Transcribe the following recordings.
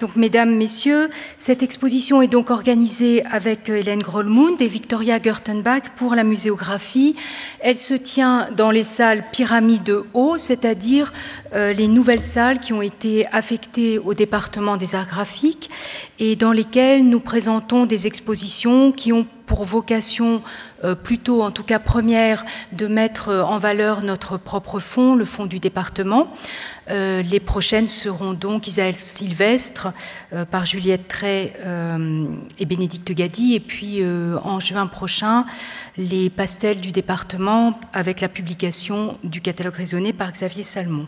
Donc, mesdames, messieurs, cette exposition est donc organisée avec Hélène Grollmund et Victoria Gertenbach pour la muséographie. Elle se tient dans les salles Pyramide Haut, c'est-à-dire les nouvelles salles qui ont été affectées au département des arts graphiques et dans lesquelles nous présentons des expositions qui ont pour vocation, plutôt en tout cas première, de mettre en valeur notre propre fonds, le fonds du département. Les prochaines seront donc Isaël Sylvestre par Juliette Tray et Bénédicte Gady, et puis en juin prochain, les pastels du département avec la publication du catalogue raisonné par Xavier Salmon.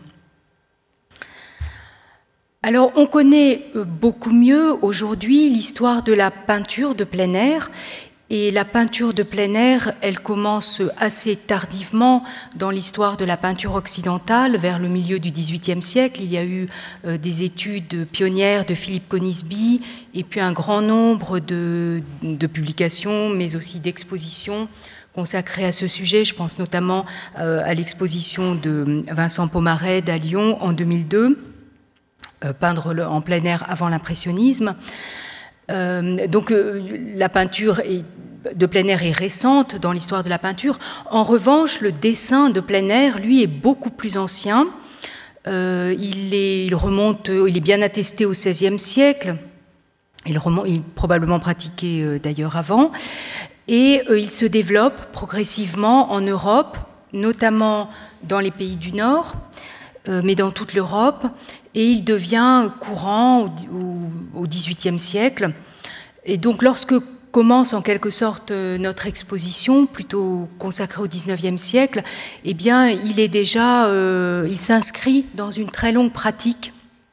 Alors, on connaît beaucoup mieux aujourd'hui l'histoire de la peinture de plein air. Et la peinture de plein air, elle commence assez tardivement dans l'histoire de la peinture occidentale, vers le milieu du XVIIIe siècle. Il y a eu des études pionnières de Philippe Conisby et puis un grand nombre de publications, mais aussi d'expositions consacrées à ce sujet. Je pense notamment à l'exposition de Vincent Pomarède à Lyon en 2002, peindre en plein air avant l'impressionnisme. Donc la peinture de plein air est récente dans l'histoire de la peinture. En revanche, le dessin de plein air, lui, est beaucoup plus ancien. Il est bien attesté au XVIe siècle. Il est probablement pratiqué d'ailleurs avant. Et il se développe progressivement en Europe, notamment dans les pays du Nord, mais dans toute l'Europe. Et il devient courant au XVIIIe siècle. Et donc, lorsque commence en quelque sorte notre exposition, plutôt consacrée au XIXe siècle, eh bien, il s'inscrit dans une très longue pratique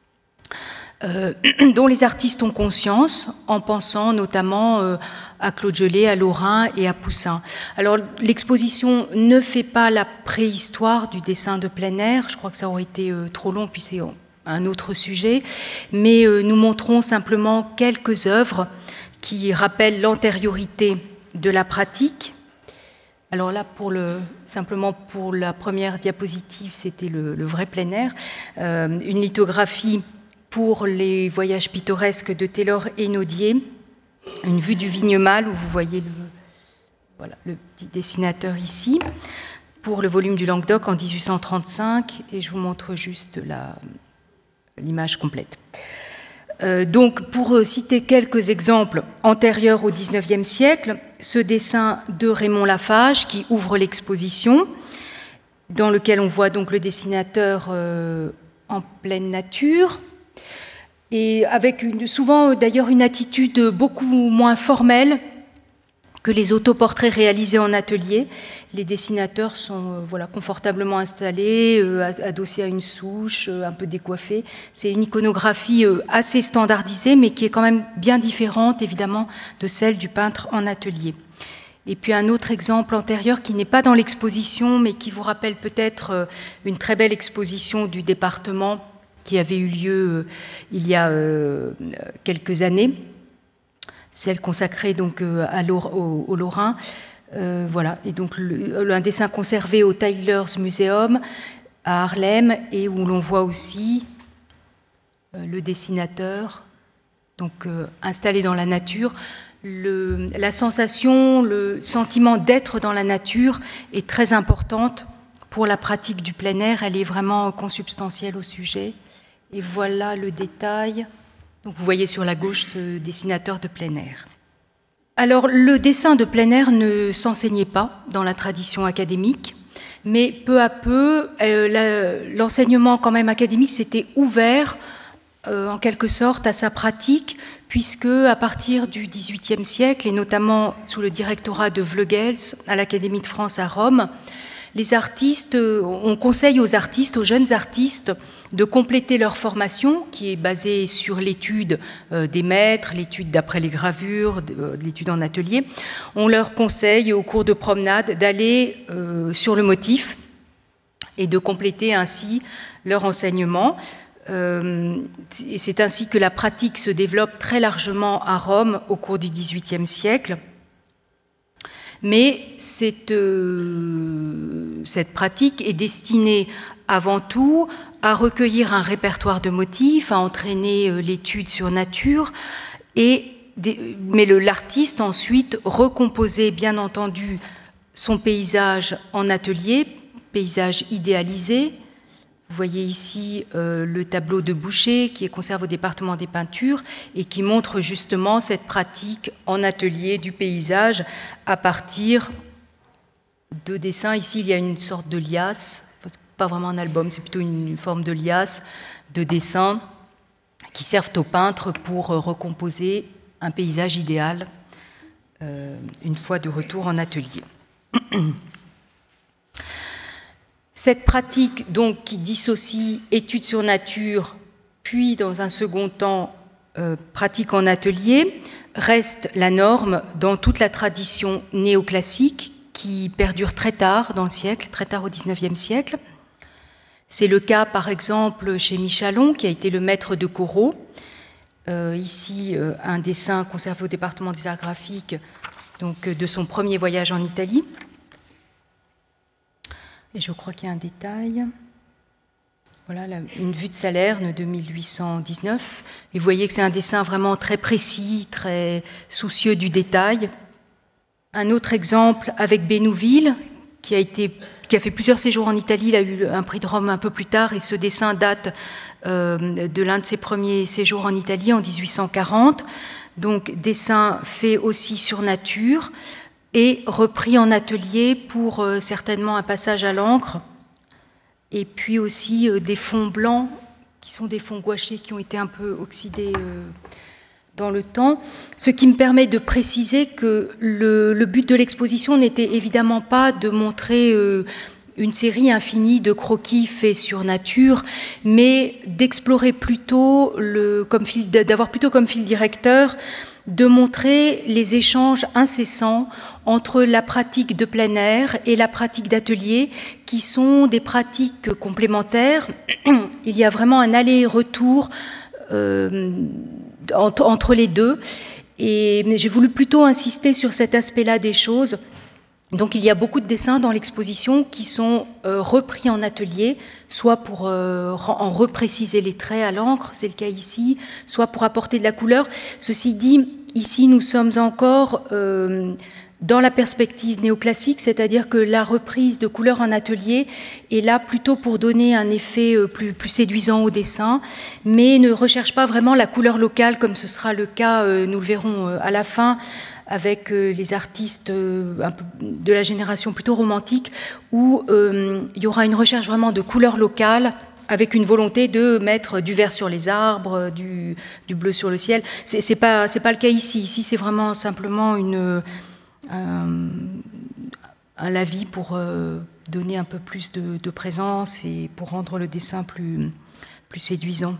dont les artistes ont conscience, en pensant notamment à Claude Gelée, à Lorrain et à Poussin. Alors, l'exposition ne fait pas la préhistoire du dessin de plein air. Je crois que ça aurait été trop long, puis c'est un autre sujet, mais nous montrons simplement quelques œuvres qui rappellent l'antériorité de la pratique. Alors là, simplement pour la première diapositive, c'était le vrai plein air, une lithographie pour les voyages pittoresques de Taylor et Naudier, une vue du Vignemale, où vous voyez le petit dessinateur ici, pour le volume du Languedoc en 1835, et je vous montre juste l'image complète. Donc, pour citer quelques exemples antérieurs au XIXe siècle, ce dessin de Raymond Lafage qui ouvre l'exposition, dans lequel on voit donc le dessinateur en pleine nature, et avec souvent d'ailleurs une attitude beaucoup moins formelle que les autoportraits réalisés en atelier. Les dessinateurs sont confortablement installés, adossés à une souche, un peu décoiffés. C'est une iconographie assez standardisée, mais qui est quand même bien différente, évidemment, de celle du peintre en atelier. Et puis un autre exemple antérieur qui n'est pas dans l'exposition, mais qui vous rappelle peut-être une très belle exposition du département qui avait eu lieu il y a quelques années, celle consacrée donc au Lorrain. Voilà, et donc un dessin conservé au Tyler's Museum à Harlem, et où l'on voit aussi le dessinateur donc installé dans la nature. La sensation, le sentiment d'être dans la nature est très importante pour la pratique du plein air. Elle est vraiment consubstantielle au sujet. Et voilà le détail. Donc vous voyez sur la gauche ce dessinateur de plein air. Alors, le dessin de plein air ne s'enseignait pas dans la tradition académique, mais peu à peu, l'enseignement quand même académique s'était ouvert en quelque sorte à sa pratique, puisque à partir du XVIIIe siècle, et notamment sous le directorat de Vleugels à l'Académie de France à Rome, les artistes, on conseille aux jeunes artistes, de compléter leur formation, qui est basée sur l'étude des maîtres, l'étude d'après les gravures, l'étude en atelier. On leur conseille, au cours de promenade, d'aller sur le motif et de compléter ainsi leur enseignement. Et c'est ainsi que la pratique se développe très largement à Rome au cours du XVIIIe siècle. Mais cette pratique est destinée avant tout à recueillir un répertoire de motifs, à entraîner l'étude sur nature, mais l'artiste ensuite recomposait bien entendu son paysage en atelier, paysage idéalisé. Vous voyez ici le tableau de Boucher qui est conservé au département des peintures et qui montre justement cette pratique en atelier du paysage à partir de dessins. Ici, il y a une sorte de liasse, pas vraiment un album, c'est plutôt une forme de liasse de dessins qui servent aux peintres pour recomposer un paysage idéal une fois de retour en atelier. Cette pratique, donc, qui dissocie études sur nature, puis, dans un second temps, pratique en atelier, reste la norme dans toute la tradition néoclassique qui perdure très tard dans le siècle, très tard au XIXe siècle. C'est le cas, par exemple, chez Michalon, qui a été le maître de Corot. Ici, un dessin conservé au département des arts graphiques, donc, de son premier voyage en Italie. Et je crois qu'il y a un détail. Voilà, une vue de Salerne de 1819. Et vous voyez que c'est un dessin vraiment très précis, très soucieux du détail. Un autre exemple avec Bénouville, qui a fait plusieurs séjours en Italie. Il a eu un prix de Rome un peu plus tard, et ce dessin date de l'un de ses premiers séjours en Italie en 1840. Donc, dessin fait aussi sur nature et repris en atelier pour certainement un passage à l'encre, et puis aussi des fonds blancs, qui sont des fonds gouachés qui ont été un peu oxydés dans le temps, ce qui me permet de préciser que le but de l'exposition n'était évidemment pas de montrer une série infinie de croquis faits sur nature, mais d'explorer plutôt, d'avoir plutôt comme fil directeur de montrer les échanges incessants entre la pratique de plein air et la pratique d'atelier, qui sont des pratiques complémentaires. Il y a vraiment un aller-retour entre les deux, et j'ai voulu plutôt insister sur cet aspect-là des choses. Donc il y a beaucoup de dessins dans l'exposition qui sont repris en atelier, soit pour en repréciser les traits à l'encre, c'est le cas ici, soit pour apporter de la couleur. Ceci dit, ici nous sommes encore dans la perspective néoclassique, c'est-à-dire que la reprise de couleurs en atelier est là plutôt pour donner un effet plus de dessin, mais ne recherche pas vraiment la couleur locale, comme ce sera le cas, nous le verrons à la fin, avec les artistes un peu de la génération plutôt romantique, où il y aura une recherche vraiment de couleurs locales, avec une volonté de mettre du vert sur les arbres, du bleu sur le ciel. C'est pas le cas ici. Ici, c'est vraiment simplement un lavis pour donner un peu plus de présence et pour rendre le dessin plus séduisant.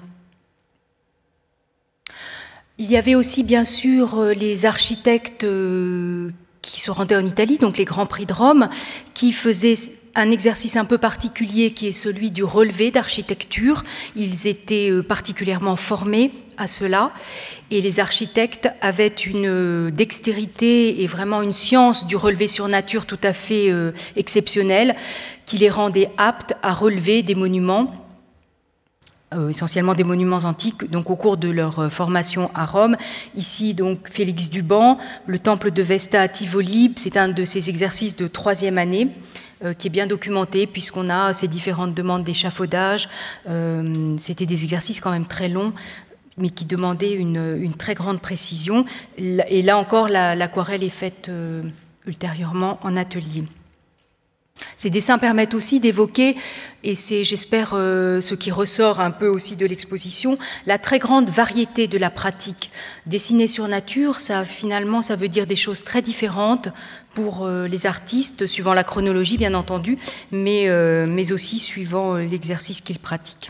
Il y avait aussi, bien sûr, les architectes qui se rendaient en Italie, donc les Grands Prix de Rome, qui faisaient un exercice un peu particulier qui est celui du relevé d'architecture. Ils étaient particulièrement formés à cela, et les architectes avaient une dextérité et vraiment une science du relevé sur nature tout à fait exceptionnelle, qui les rendait aptes à relever des monuments, essentiellement des monuments antiques, donc au cours de leur formation à Rome. Ici, donc, Félix Duban, le temple de Vesta à Tivoli, c'est un de ces exercices de 3e année, qui est bien documenté, puisqu'on a ces différentes demandes d'échafaudage. C'était des exercices quand même très longs, mais qui demandaient une très grande précision. Et là encore, l'aquarelle est faite ultérieurement en atelier. Ces dessins permettent aussi d'évoquer, et c'est, j'espère, ce qui ressort un peu aussi de l'exposition, la très grande variété de la pratique. Dessiner sur nature, finalement, ça veut dire des choses très différentes pour les artistes, suivant la chronologie, bien entendu, mais aussi suivant l'exercice qu'ils pratiquent.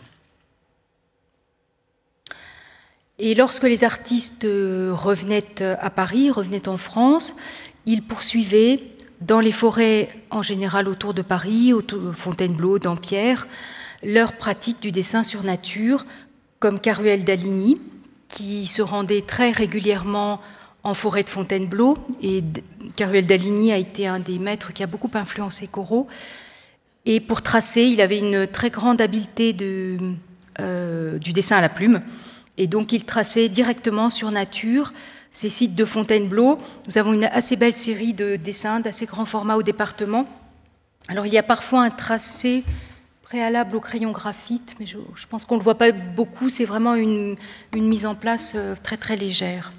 Et lorsque les artistes revenaient à Paris, revenaient en France, ils poursuivaient dans les forêts en général autour de Paris, autour de Fontainebleau, Dampierre, leur pratique du dessin sur nature, comme Caruel d'Aligny, qui se rendait très régulièrement en forêt de Fontainebleau. Et Caruel d'Aligny a été un des maîtres qui a beaucoup influencé Corot. Et pour tracer, il avait une très grande habileté du dessin à la plume. Et donc, il traçait directement sur nature ces sites de Fontainebleau. Nous avons une assez belle série de dessins d'assez grand format au département. Alors, il y a parfois un tracé préalable au crayon graphite, mais je pense qu'on ne le voit pas beaucoup. C'est vraiment une mise en place très, très légère.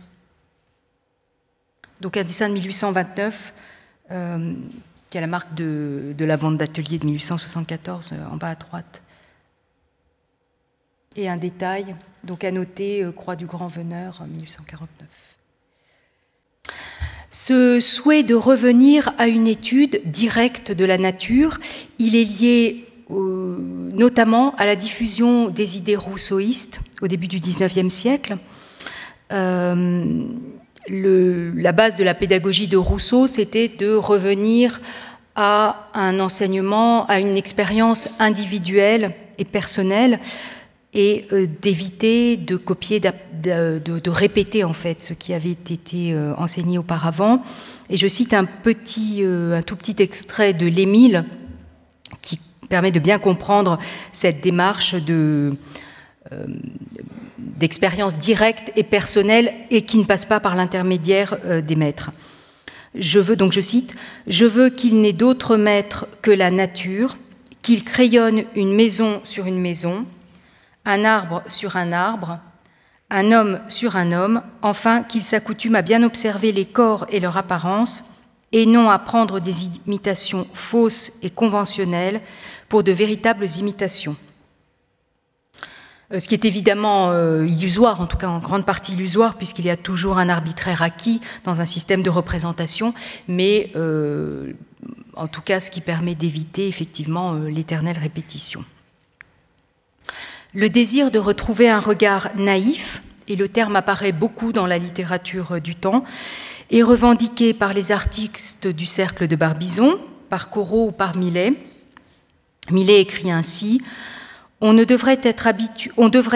Donc, un dessin de 1829, qui a la marque de la vente d'atelier de 1874, en bas à droite. Et un détail, donc à noter, Croix du Grand Veneur, 1849. Ce souhait de revenir à une étude directe de la nature, il est lié notamment à la diffusion des idées rousseauistes au début du XIXe siècle. La base de la pédagogie de Rousseau, c'était de revenir à un enseignement, à une expérience individuelle et personnelle, et d'éviter de copier, de répéter en fait ce qui avait été enseigné auparavant. Et je cite un tout petit extrait de l'Émile qui permet de bien comprendre cette démarche d'expérience directe et personnelle et qui ne passe pas par l'intermédiaire des maîtres. Donc je cite, « Je veux qu'il n'ait d'autre maître que la nature, qu'il crayonne une maison sur une maison, un arbre sur un arbre, un homme sur un homme, enfin qu'il s'accoutume à bien observer les corps et leur apparence, et non à prendre des imitations fausses et conventionnelles pour de véritables imitations. » Ce qui est évidemment illusoire, en tout cas en grande partie illusoire, puisqu'il y a toujours un arbitraire acquis dans un système de représentation, mais en tout cas ce qui permet d'éviter effectivement l'éternelle répétition. Le désir de retrouver un regard naïf, et le terme apparaît beaucoup dans la littérature du temps, est revendiqué par les artistes du cercle de Barbizon, par Corot ou par Millet. Millet écrit ainsi: on devrait être habitué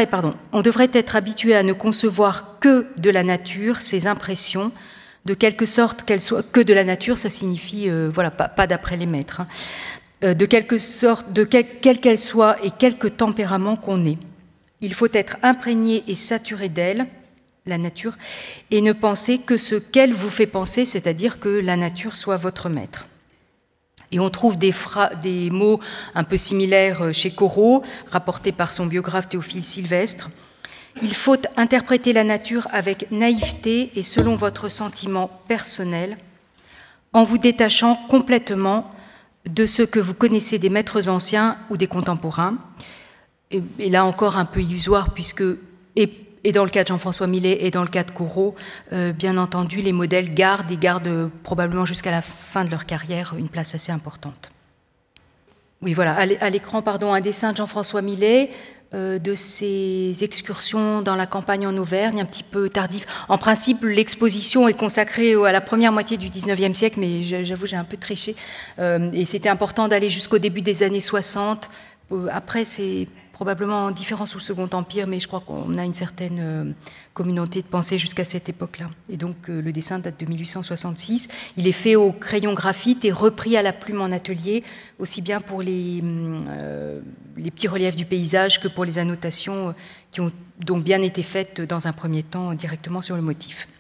à ne concevoir que de la nature ses impressions, de quelque sorte qu'elles soient que de la nature, ça signifie voilà, pas d'après les maîtres. De quelque sorte, quelle qu'elle soit et quelque tempérament qu'on ait. Il faut être imprégné et saturé d'elle, la nature, et ne penser que ce qu'elle vous fait penser, c'est-à-dire que la nature soit votre maître. Et on trouve des mots un peu similaires chez Corot, rapportés par son biographe Théophile Sylvestre. Il faut interpréter la nature avec naïveté et selon votre sentiment personnel, en vous détachant complètement de ce que vous connaissez des maîtres anciens ou des contemporains. Et là encore un peu illusoire, puisque, et dans le cas de Jean-François Millet et dans le cas de Corot, bien entendu, les modèles gardent probablement jusqu'à la fin de leur carrière une place assez importante. Oui, voilà, à l'écran, un dessin de Jean-François Millet, de ses excursions dans la campagne en Auvergne, un petit peu tardif. En principe, l'exposition est consacrée à la première moitié du XIXe siècle, mais j'avoue, j'ai un peu triché. Et c'était important d'aller jusqu'au début des années 60. Après, c'est probablement différent sous le Second Empire, mais je crois qu'on a une certaine communauté de pensée jusqu'à cette époque-là. Et donc, le dessin date de 1866. Il est fait au crayon graphite et repris à la plume en atelier, aussi bien pour les petits reliefs du paysage que pour les annotations qui ont donc bien été faites dans un premier temps directement sur le motif.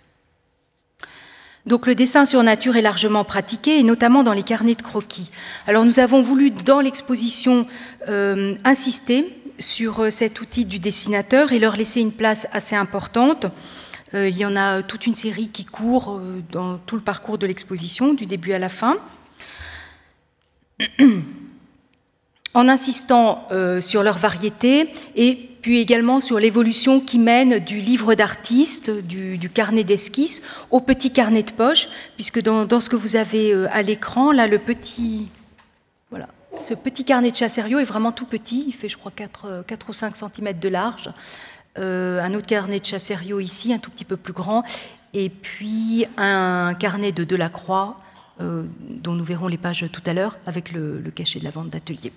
Donc le dessin sur nature est largement pratiqué, et notamment dans les carnets de croquis. Alors nous avons voulu, dans l'exposition, insister sur cet outil du dessinateur et leur laisser une place assez importante. Il y en a toute une série qui court dans tout le parcours de l'exposition, du début à la fin. En insistant sur leur variété et puis également sur l'évolution qui mène du livre d'artiste, du carnet d'esquisse, au petit carnet de poche, puisque dans ce que vous avez à l'écran, là, voilà, ce petit carnet de Chassériau est vraiment tout petit, il fait, je crois, 4 ou 5 cm de large. Un autre carnet de Chassériau ici, un tout petit peu plus grand, et puis un carnet de Delacroix, dont nous verrons les pages tout à l'heure, avec le cachet de la vente d'atelier.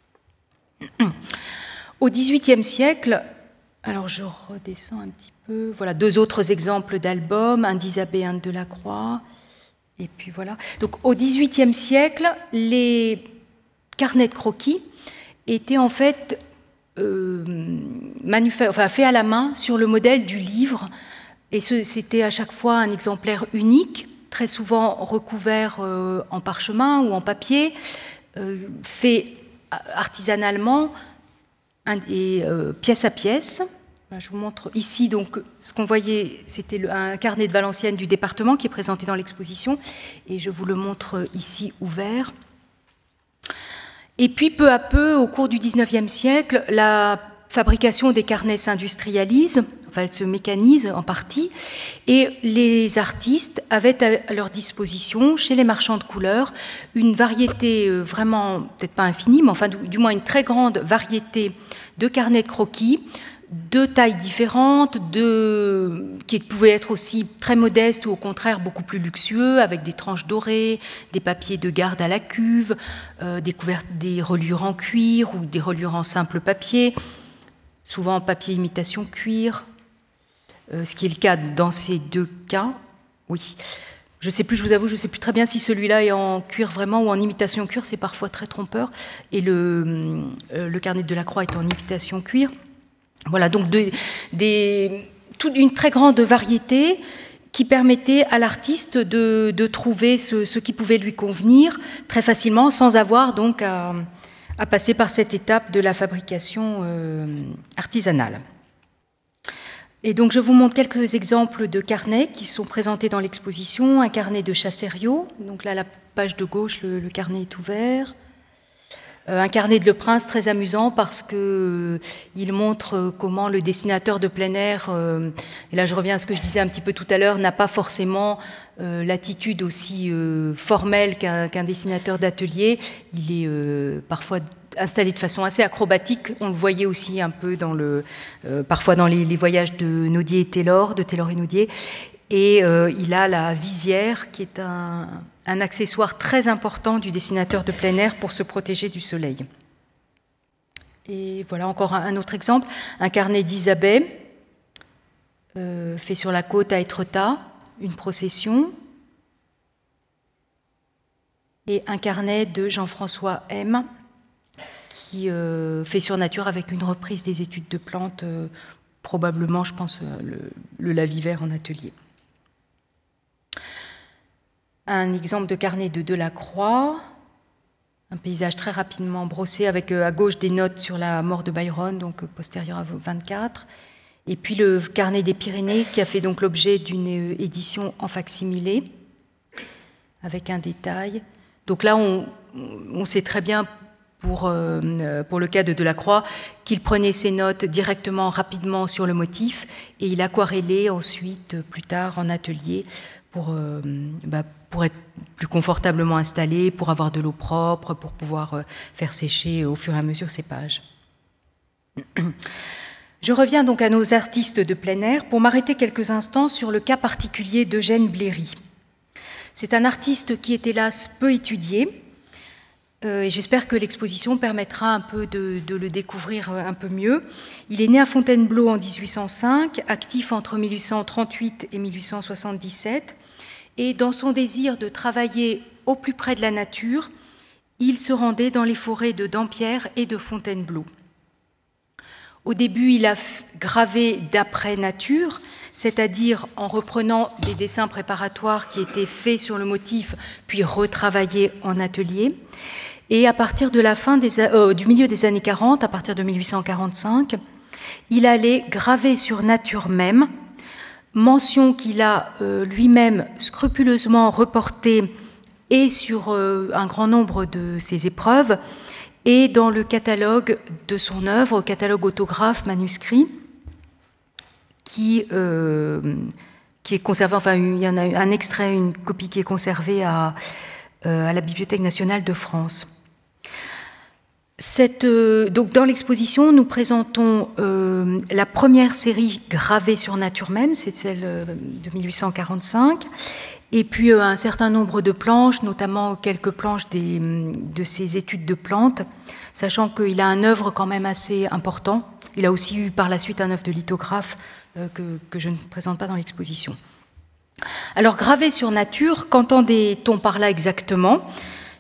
Au XVIIIe siècle, alors je redescends un petit peu, voilà, 2 autres exemples d'albums, un d'Isabée et un de Delacroix, et puis voilà. Donc au XVIIIe siècle, les carnet de croquis était en fait fait à la main sur le modèle du livre, et c'était à chaque fois un exemplaire unique, très souvent recouvert en parchemin ou en papier, fait artisanalement et pièce à pièce. Je vous montre ici, donc, ce qu'on voyait, c'était un carnet de Valenciennes du département qui est présenté dans l'exposition, et je vous le montre ici ouvert. Et puis, peu à peu, au cours du XIXe siècle, la fabrication des carnets s'industrialise, enfin, elle se mécanise en partie, et les artistes avaient à leur disposition, chez les marchands de couleurs, une variété vraiment, peut-être pas infinie, mais enfin, du moins une très grande variété de carnets de croquis, de tailles différentes, qui pouvaient être aussi très modestes ou au contraire beaucoup plus luxueux, avec des tranches dorées, des papiers de garde à la cuve, des reliures en cuir ou des reliures en simple papier, souvent en papier imitation cuir, ce qui est le cas dans ces deux cas. Oui, je ne sais plus, je vous avoue, je ne sais plus très bien si celui-là est en cuir vraiment ou en imitation cuir, c'est parfois très trompeur, et le carnet de Delacroix est en imitation cuir. Voilà, donc une très grande variété qui permettait à l'artiste de trouver ce qui pouvait lui convenir très facilement, sans avoir donc à passer par cette étape de la fabrication artisanale. Et donc je vous montre quelques exemples de carnets qui sont présentés dans l'exposition. Un carnet de Chassériau, donc là la page de gauche, le carnet est ouvert. Un carnet de Le Prince très amusant parce que il montre comment le dessinateur de plein air, et là je reviens à ce que je disais un petit peu tout à l'heure, n'a pas forcément l'attitude aussi formelle qu'un dessinateur d'atelier. Il est parfois installé de façon assez acrobatique. On le voyait aussi un peu parfois dans les voyages de Naudier et Taylor, de Taylor et Naudier. Et il a la visière qui est un accessoire très important du dessinateur de plein air pour se protéger du soleil. Et voilà encore un autre exemple, un carnet d'Isabelle fait sur la côte à Étretat, une procession, et un carnet de Jean-François M qui fait sur nature avec une reprise des études de plantes, probablement, je pense, le lavivaire en atelier. Un exemple de carnet de Delacroix, un paysage très rapidement brossé avec à gauche des notes sur la mort de Byron, donc postérieure à 24. Et puis le carnet des Pyrénées qui a fait donc l'objet d'une édition en facsimilé avec un détail. Donc là, on sait très bien pour le cas de Delacroix qu'il prenait ses notes directement, rapidement sur le motif et il aquarellait ensuite, plus tard, en atelier pour être plus confortablement installé, pour avoir de l'eau propre, pour pouvoir faire sécher au fur et à mesure ces pages. Je reviens donc à nos artistes de plein air pour m'arrêter quelques instants sur le cas particulier d'Eugène Bléry. C'est un artiste qui est hélas peu étudié, et j'espère que l'exposition permettra un peu de le découvrir un peu mieux. Il est né à Fontainebleau en 1805, actif entre 1838 et 1877, et dans son désir de travailler au plus près de la nature, il se rendait dans les forêts de Dampierre et de Fontainebleau. Au début, il a gravé d'après nature, c'est-à-dire en reprenant des dessins préparatoires qui étaient faits sur le motif, puis retravaillés en atelier. Et à partir de du milieu des années 40, à partir de 1845, il allait graver sur nature même, mention qu'il a lui-même scrupuleusement reportée et sur un grand nombre de ses épreuves, et dans le catalogue de son œuvre, catalogue autographe manuscrit, qui est conservé, enfin il y en a un extrait, une copie qui est conservée à la Bibliothèque nationale de France. Donc dans l'exposition, nous présentons la première série gravée sur nature même, c'est celle de 1845, et puis un certain nombre de planches, notamment quelques planches de ses études de plantes, sachant qu'il a un œuvre quand même assez important. Il a aussi eu par la suite un œuvre de lithographe que je ne présente pas dans l'exposition. Alors, gravé sur nature, qu'entendait-on par là exactement ?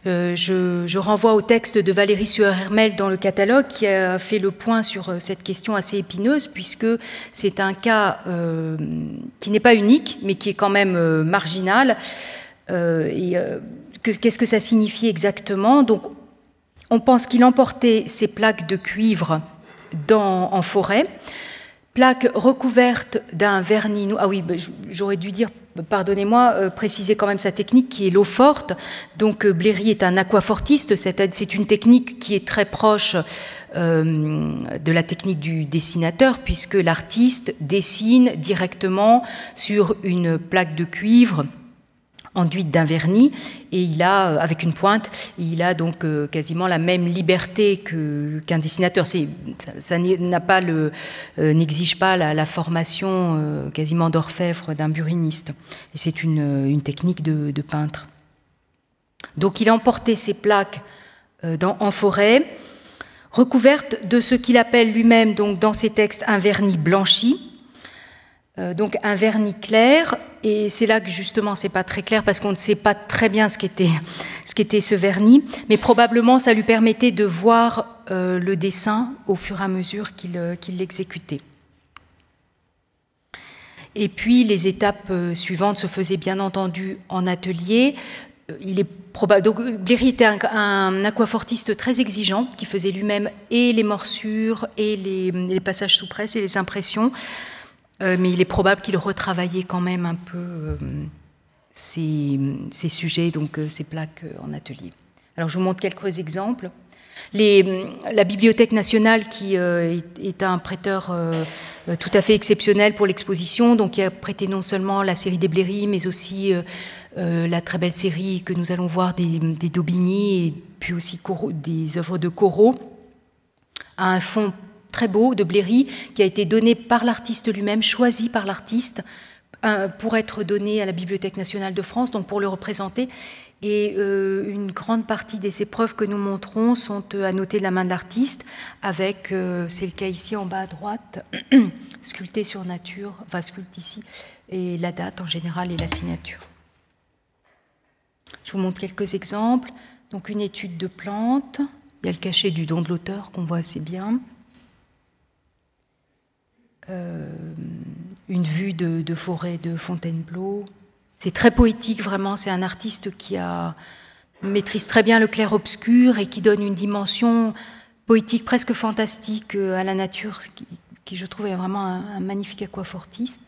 Je renvoie au texte de Valérie Sueur-Hermel dans le catalogue qui a fait le point sur cette question assez épineuse, puisque c'est un cas qui n'est pas unique, mais qui est quand même marginal. Qu'est-ce que ça signifie exactement? Donc, on pense qu'il emportait ces plaques de cuivre en forêt, plaques recouvertes d'un vernis. Ah oui, j'aurais dû dire, pardonnez-moi, préciser quand même sa technique qui est l'eau forte. Donc Bléry est un aquafortiste, c'est une technique qui est très proche de la technique du dessinateur, puisque l'artiste dessine directement sur une plaque de cuivre enduite d'un vernis, et il a, avec une pointe, il a donc quasiment la même liberté qu'un dessinateur. Ça n'exige pas la formation quasiment d'orfèvre d'un buriniste. Et c'est une technique de peintre. Donc il a emporté ces plaques en forêt, recouvertes de ce qu'il appelle lui-même, donc dans ses textes, un vernis blanchi. Donc un vernis clair, et c'est là que justement c'est pas très clair parce qu'on ne sait pas très bien ce qu'était ce vernis, mais probablement ça lui permettait de voir le dessin au fur et à mesure qu'il l'exécutait. Et puis les étapes suivantes se faisaient bien entendu en atelier. Il est probable. Donc Bléry était un aquafortiste très exigeant qui faisait lui-même et les morsures et les passages sous presse et les impressions. Mais il est probable qu'il retravaillait quand même un peu ces sujets, donc ces plaques en atelier. Alors je vous montre quelques exemples. La Bibliothèque nationale, qui est un prêteur tout à fait exceptionnel pour l'exposition, donc qui a prêté non seulement la série des Bléry, mais aussi la très belle série que nous allons voir des Daubigny, et puis aussi des œuvres de Corot, a un fonds très beau de Bléry qui a été donné par l'artiste lui-même, choisi par l'artiste pour être donné à la Bibliothèque nationale de France, donc pour le représenter. Et une grande partie des épreuves que nous montrons sont à noter de la main de l'artiste, avec, c'est le cas ici en bas à droite, sculpté sur nature, enfin sculpté ici, et la date en général et la signature. Je vous montre quelques exemples. Donc une étude de plantes, il y a le cachet du don de l'auteur qu'on voit assez bien. Une vue de forêt de Fontainebleau. C'est très poétique, vraiment. C'est un artiste qui maîtrise très bien le clair-obscur et qui donne une dimension poétique presque fantastique à la nature, qui je trouve est vraiment un magnifique aquafortiste.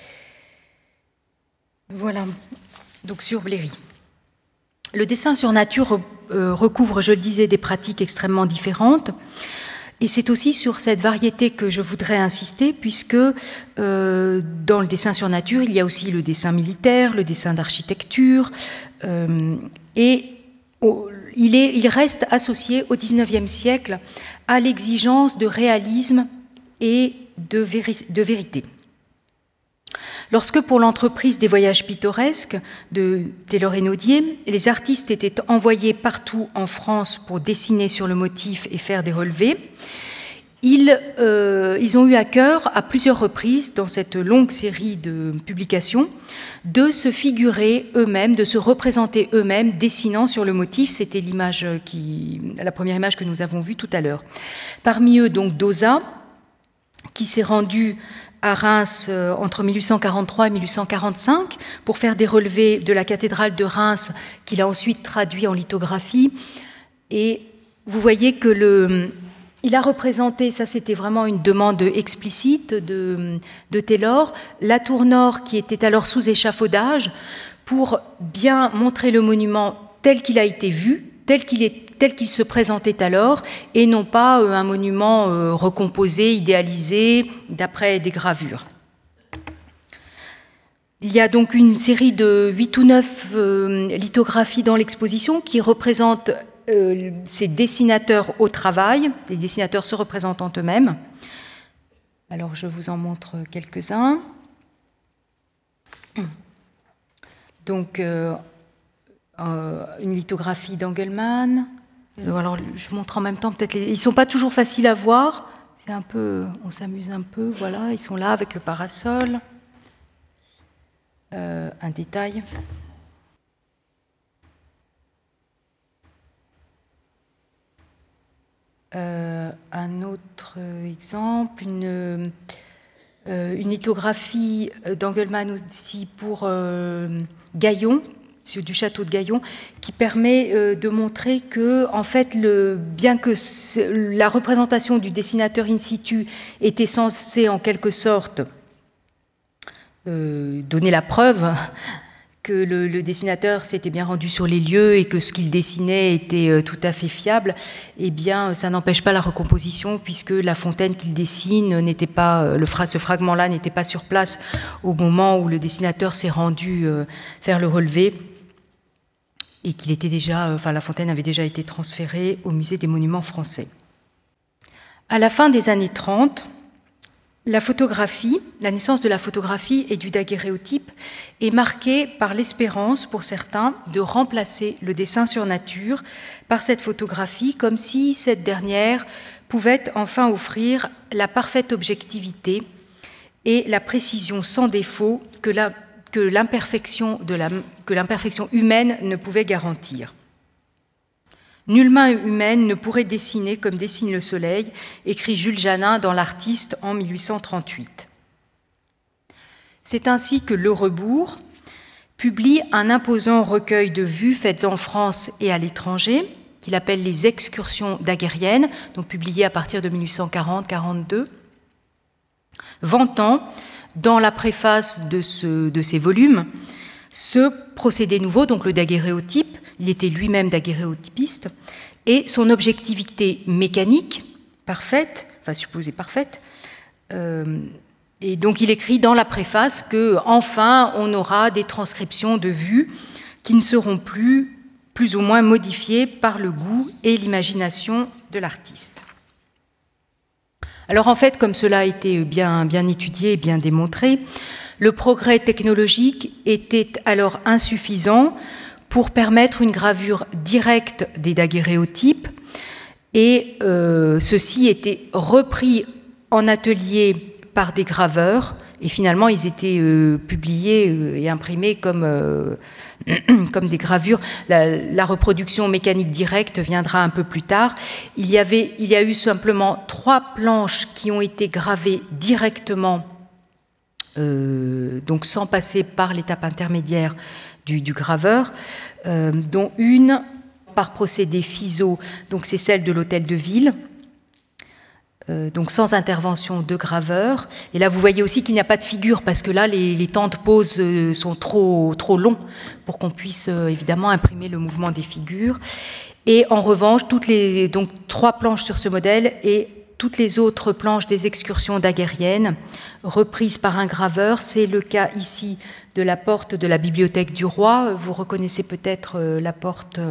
Voilà, donc sur Bléry. Le dessin sur nature recouvre, je le disais, des pratiques extrêmement différentes. Et c'est aussi sur cette variété que je voudrais insister, puisque dans le dessin sur nature, il y a aussi le dessin militaire, le dessin d'architecture, et il reste associé au XIXe siècle à l'exigence de réalisme et de vérité. Lorsque, pour l'entreprise des voyages pittoresques de Taylor et Naudier, les artistes étaient envoyés partout en France pour dessiner sur le motif et faire des relevés, ils ont eu à cœur, à plusieurs reprises, dans cette longue série de publications, de se figurer eux-mêmes, de se représenter eux-mêmes, dessinant sur le motif. C'était la première image que nous avons vue tout à l'heure. Parmi eux, donc, Dauzat, qui s'est rendu à Reims entre 1843 et 1845 pour faire des relevés de la cathédrale de Reims qu'il a ensuite traduit en lithographie. Et vous voyez que il a représenté, ça c'était vraiment une demande explicite de Taylor, la tour nord qui était alors sous échafaudage pour bien montrer le monument tel qu'il a été vu, tel qu'il se présentait alors, et non pas un monument recomposé, idéalisé, d'après des gravures. Il y a donc une série de 8 ou 9 lithographies dans l'exposition qui représentent ces dessinateurs au travail, les dessinateurs se représentant eux-mêmes. Alors je vous en montre quelques-uns. Donc une lithographie d'Engelmann. Alors je montre en même temps peut-être ils sont pas toujours faciles à voir. C'est un peu, on s'amuse un peu. Voilà, ils sont là avec le parasol. Un détail. Un autre exemple, une lithographie d'Engelmann aussi pour Gaillon, du château de Gaillon, qui permet de montrer que, en fait, bien que la représentation du dessinateur in situ était censée en quelque sorte donner la preuve que le dessinateur s'était bien rendu sur les lieux et que ce qu'il dessinait était tout à fait fiable, eh bien, ça n'empêche pas la recomposition, puisque la fontaine qu'il dessine n'était pas, ce fragment-là n'était pas sur place au moment où le dessinateur s'est rendu faire le relevé, et qu'il était déjà, la fontaine avait déjà été transférée au musée des monuments français. À la fin des années 30, la naissance de la photographie et du daguerréotype est marquée par l'espérance, pour certains, de remplacer le dessin sur nature par cette photographie, comme si cette dernière pouvait enfin offrir la parfaite objectivité et la précision sans défaut que l'imperfection humaine ne pouvait garantir. Nulle main humaine ne pourrait dessiner comme dessine le soleil, écrit Jules Janin dans L'Artiste en 1838. C'est ainsi que Le Rebours publie un imposant recueil de vues faites en France et à l'étranger, qu'il appelle Les Excursions daguerriennes, donc publié à partir de 1840-42, vantant, dans la préface de ces volumes, ce procédé nouveau, donc le daguerréotype, il était lui-même daguerréotypiste, et son objectivité mécanique, parfaite, supposée parfaite, et donc il écrit dans la préface qu'enfin on aura des transcriptions de vues qui ne seront plus ou moins modifiées par le goût et l'imagination de l'artiste. Alors en fait, comme cela a été bien étudié et bien démontré, le progrès technologique était alors insuffisant pour permettre une gravure directe des daguerréotypes, et ceux-ci étaient repris en atelier par des graveurs, et finalement ils étaient publiés et imprimés comme des gravures. La reproduction mécanique directe viendra un peu plus tard. Il y a eu simplement 3 planches qui ont été gravées directement, donc sans passer par l'étape intermédiaire du graveur, dont une par procédé Fizeau, donc c'est celle de l'hôtel de ville, donc sans intervention de graveur. Et là, vous voyez aussi qu'il n'y a pas de figure, parce que là, les temps de pause sont trop longs pour qu'on puisse évidemment imprimer le mouvement des figures. Et en revanche, donc 3 planches sur ce modèle et toutes les autres planches des excursions daguerriennes reprises par un graveur. C'est le cas ici de la porte de la bibliothèque du roi. Vous reconnaissez peut-être la porte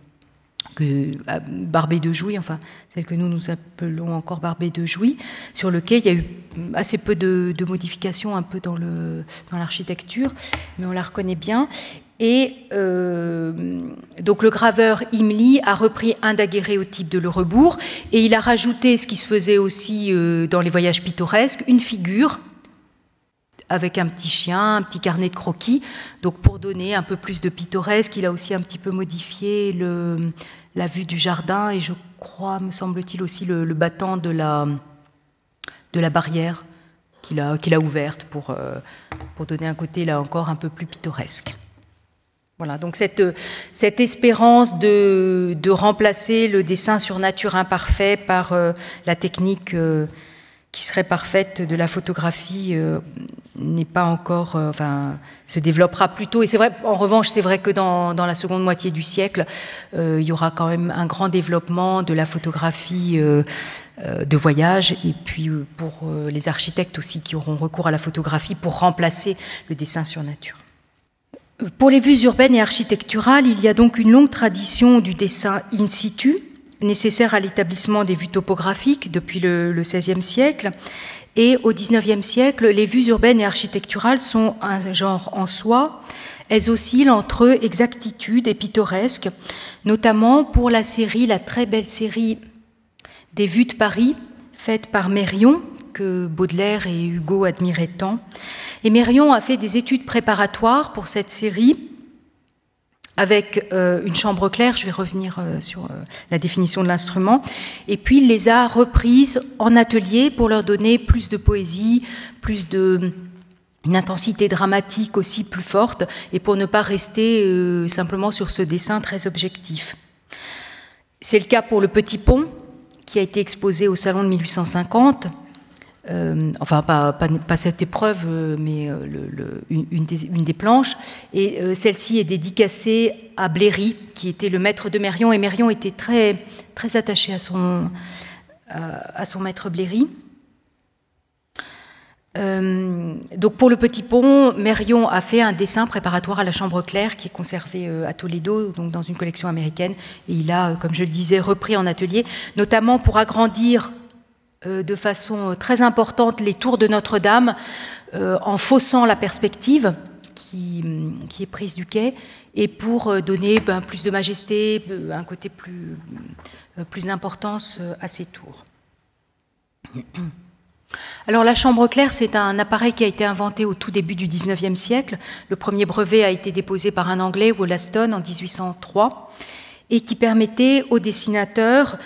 Barbé de Jouy, enfin celle que nous appelons encore Barbé de Jouy, sur lequel il y a eu assez peu de modifications un peu dans l'architecture, mais on la reconnaît bien. Et donc le graveur Imly a repris un daguerréotype de Le Rebours, et il a rajouté ce qui se faisait aussi dans les voyages pittoresques, une figure avec un petit chien, un petit carnet de croquis. Donc pour donner un peu plus de pittoresque, il a aussi un petit peu modifié la vue du jardin, et je crois, me semble-t-il, aussi le battant de la barrière qu'il a ouverte pour donner un côté, là encore, un peu plus pittoresque. Voilà, donc cette espérance de remplacer le dessin sur nature imparfait par la technique qui serait parfaite de la photographie n'est pas encore, se développera plus tôt. Et c'est vrai, en revanche, c'est vrai que dans la seconde moitié du siècle, il y aura quand même un grand développement de la photographie de voyage, et puis pour les architectes aussi qui auront recours à la photographie pour remplacer le dessin sur nature. Pour les vues urbaines et architecturales, il y a donc une longue tradition du dessin in situ, nécessaire à l'établissement des vues topographiques depuis le XVIe siècle. Et au XIXe siècle, les vues urbaines et architecturales sont un genre en soi. Elles oscillent entre exactitude et pittoresque, notamment pour la très belle série des vues de Paris, faite par Mérion, que Baudelaire et Hugo admiraient tant. Et Mérion a fait des études préparatoires pour cette série avec une chambre claire, je vais revenir sur la définition de l'instrument, et puis il les a reprises en atelier pour leur donner plus de poésie, plus de... une intensité dramatique aussi plus forte, et pour ne pas rester simplement sur ce dessin très objectif. C'est le cas pour le Petit Pont, qui a été exposé au Salon de 1850, enfin pas cette épreuve, mais une des planches, et celle-ci est dédicacée à Bléry, qui était le maître de Mérion, et Mérion était très, très attaché à son maître Bléry. Donc pour le Petit Pont, Mérion a fait un dessin préparatoire à la chambre claire qui est conservé à Toledo, donc dans une collection américaine, et il a, comme je le disais, repris en atelier, notamment pour agrandir de façon très importante les tours de Notre-Dame, en faussant la perspective qui est prise du quai, et pour donner plus de majesté, un côté plus d'importance à ces tours. Alors la chambre claire, c'est un appareil qui a été inventé au tout début du XIXe siècle. Le premier brevet a été déposé par un Anglais, Wollaston, en 1803, et qui permettait aux dessinateurs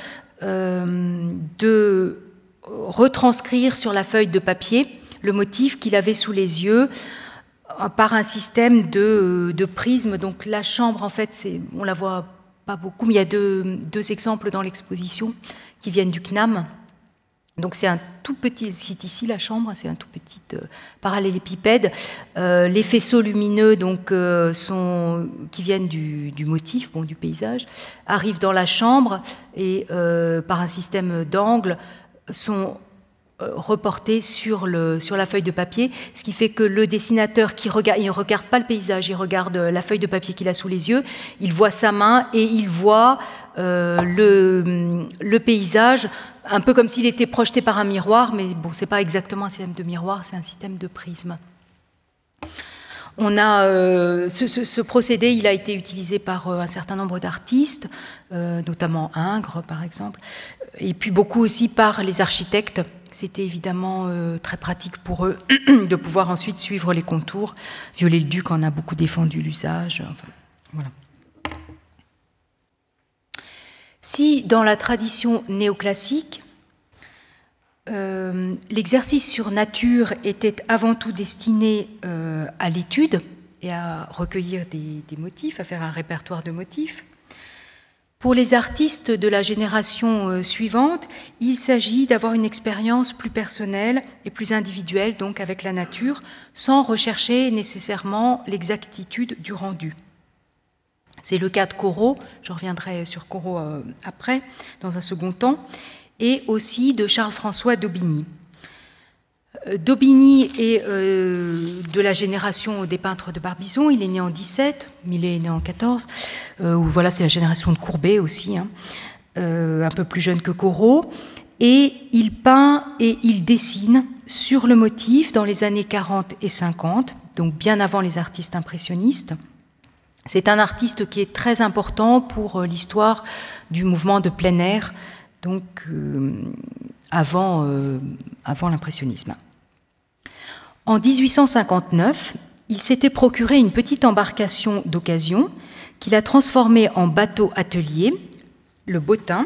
de retranscrire sur la feuille de papier le motif qu'il avait sous les yeux par un système de prisme. Donc la chambre, en fait, on la voit pas beaucoup, mais il y a deux exemples dans l'exposition qui viennent du CNAM. Donc c'est un tout petit, c'est ici la chambre, c'est un tout petit parallélépipède. Les faisceaux lumineux donc, qui viennent du motif, du paysage, arrivent dans la chambre et par un système d'angle sont reportés sur la feuille de papier, ce qui fait que le dessinateur il ne regarde pas le paysage, il regarde la feuille de papier qu'il a sous les yeux, il voit sa main et il voit le paysage, un peu comme s'il était projeté par un miroir, mais bon, ce n'est pas exactement un système de miroir, c'est un système de prisme. On a ce procédé, il a été utilisé par un certain nombre d'artistes, notamment Ingres par exemple, et puis beaucoup aussi par les architectes. C'était évidemment très pratique pour eux de pouvoir ensuite suivre les contours. Viollet-le-Duc en a beaucoup défendu l'usage. Enfin, voilà. Si dans la tradition néoclassique, l'exercice sur nature était avant tout destiné à l'étude et à recueillir des motifs, à faire un répertoire de motifs, pour les artistes de la génération suivante, il s'agit d'avoir une expérience plus personnelle et plus individuelle, donc avec la nature, sans rechercher nécessairement l'exactitude du rendu. C'est le cas de Corot, je reviendrai sur Corot après, dans un second temps, et aussi de Charles-François d'Aubigny. D'Aubigny est de la génération des peintres de Barbizon, il est né en 17, Millet est né en 14, voilà, c'est la génération de Courbet aussi, hein, un peu plus jeune que Corot, et il peint et il dessine sur le motif dans les années 40 et 50, donc bien avant les artistes impressionnistes. C'est un artiste qui est très important pour l'histoire du mouvement de plein air, donc avant l'impressionnisme. En 1859, il s'était procuré une petite embarcation d'occasion qu'il a transformée en bateau-atelier, le Bottin.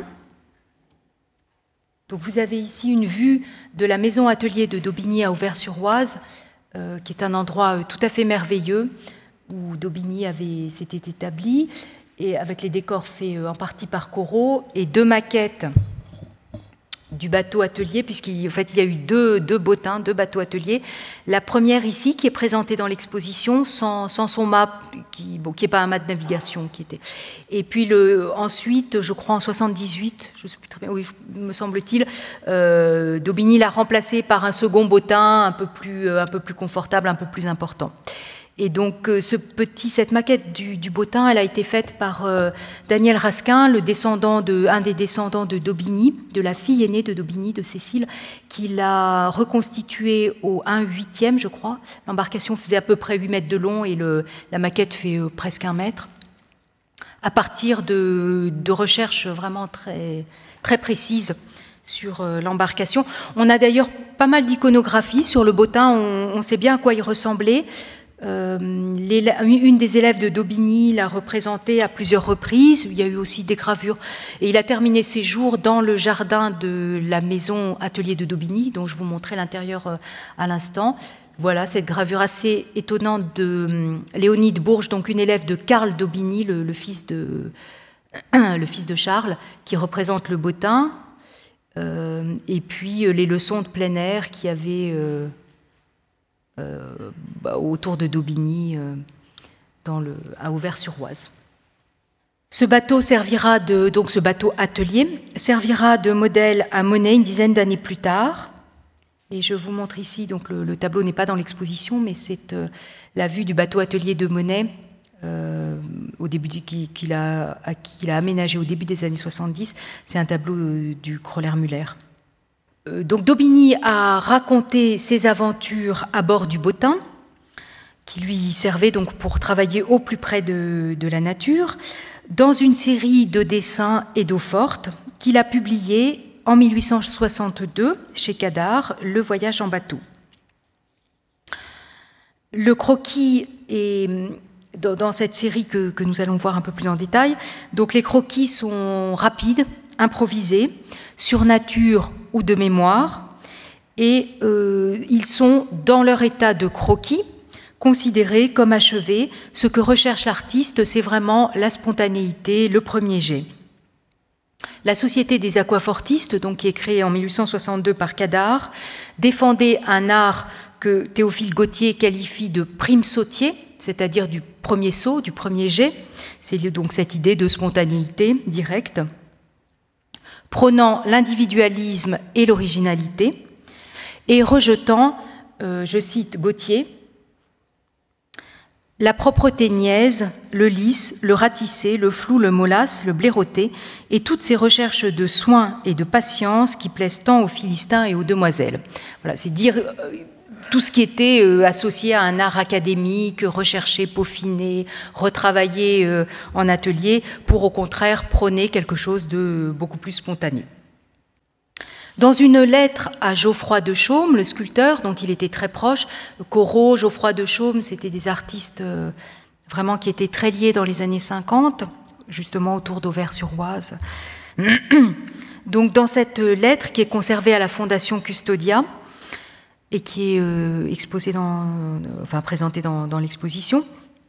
Donc vous avez ici une vue de la maison-atelier de d'Aubigny à Auvers-sur-Oise, qui est un endroit tout à fait merveilleux, où d'Aubigny s'était établi, et avec les décors faits en partie par Corot, et deux maquettes du bateau-atelier, puisqu'il fait, il y a eu deux bottins, deux bateaux-ateliers. La première ici, qui est présentée dans l'exposition, sans son mât, qui n'est pas un mât de navigation. Et puis ensuite, je crois en 78, je ne sais plus très bien, oui, me semble-t-il, d'Aubigny l'a remplacé par un second bottin un peu plus confortable, un peu plus important. Et donc cette maquette du Bottin, elle a été faite par Daniel Raskin, un des descendants de d'Aubigny, de la fille aînée de d'Aubigny, de Cécile, qui l'a reconstituée au 1/8e, je crois. L'embarcation faisait à peu près 8 mètres de long et la maquette fait presque 1 mètre, à partir de recherches vraiment très, très précises sur l'embarcation. On a d'ailleurs pas mal d'iconographie sur le Bottin, on sait bien à quoi il ressemblait. Une des élèves de Daubigny l'a représenté à plusieurs reprises. Il y a eu aussi des gravures. Et il a terminé ses jours dans le jardin de la maison atelier de Daubigny, dont je vous montrais l'intérieur à l'instant. Voilà cette gravure assez étonnante de Léonide Bourges, donc une élève de Karl Daubigny, le fils de Charles, qui représente le bottin. Et puis les leçons de plein air qu'il y avait autour de Daubigny, à Auvers-sur-Oise. Ce bateau ce bateau atelier servira de modèle à Monet une dizaine d'années plus tard. Et je vous montre ici, donc le tableau n'est pas dans l'exposition, mais c'est la vue du bateau atelier de Monet qu'il a aménagé au début des années 70. C'est un tableau du Kröller-Müller. Donc Daubigny a raconté ses aventures à bord du bottin, qui lui servait donc pour travailler au plus près de la nature, dans une série de dessins et d'eau-forte qu'il a publié en 1862 chez Cadar, Le voyage en bateau. Le croquis est dans cette série que nous allons voir un peu plus en détail. Donc les croquis sont rapides, improvisés, sur nature ou de mémoire, et ils sont, dans leur état de croquis, considérés comme achevés. Ce que recherche l'artiste, c'est vraiment la spontanéité, le premier jet. La Société des aquafortistes, donc, qui est créée en 1862 par Cadar, défendait un art que Théophile Gautier qualifie de prime sautier, c'est-à-dire du premier saut, du premier jet. C'est donc cette idée de spontanéité directe, prônant l'individualisme et l'originalité, et rejetant, je cite Gautier, la propreté niaise, le lisse, le ratissé, le flou, le mollasse, le blaireauté, et toutes ces recherches de soins et de patience qui plaisent tant aux Philistins et aux demoiselles. Voilà, c'est dire tout ce qui était associé à un art académique, recherché, peaufiné, retravaillé en atelier, pour au contraire prôner quelque chose de beaucoup plus spontané. Dans une lettre à Geoffroy de Chaume, le sculpteur dont il était très proche, Corot, Geoffroy de Chaume, c'était des artistes vraiment qui étaient très liés dans les années 50, justement autour d'Auvers-sur-Oise. Donc dans cette lettre qui est conservée à la Fondation Custodia et qui est exposée présentée dans l'exposition,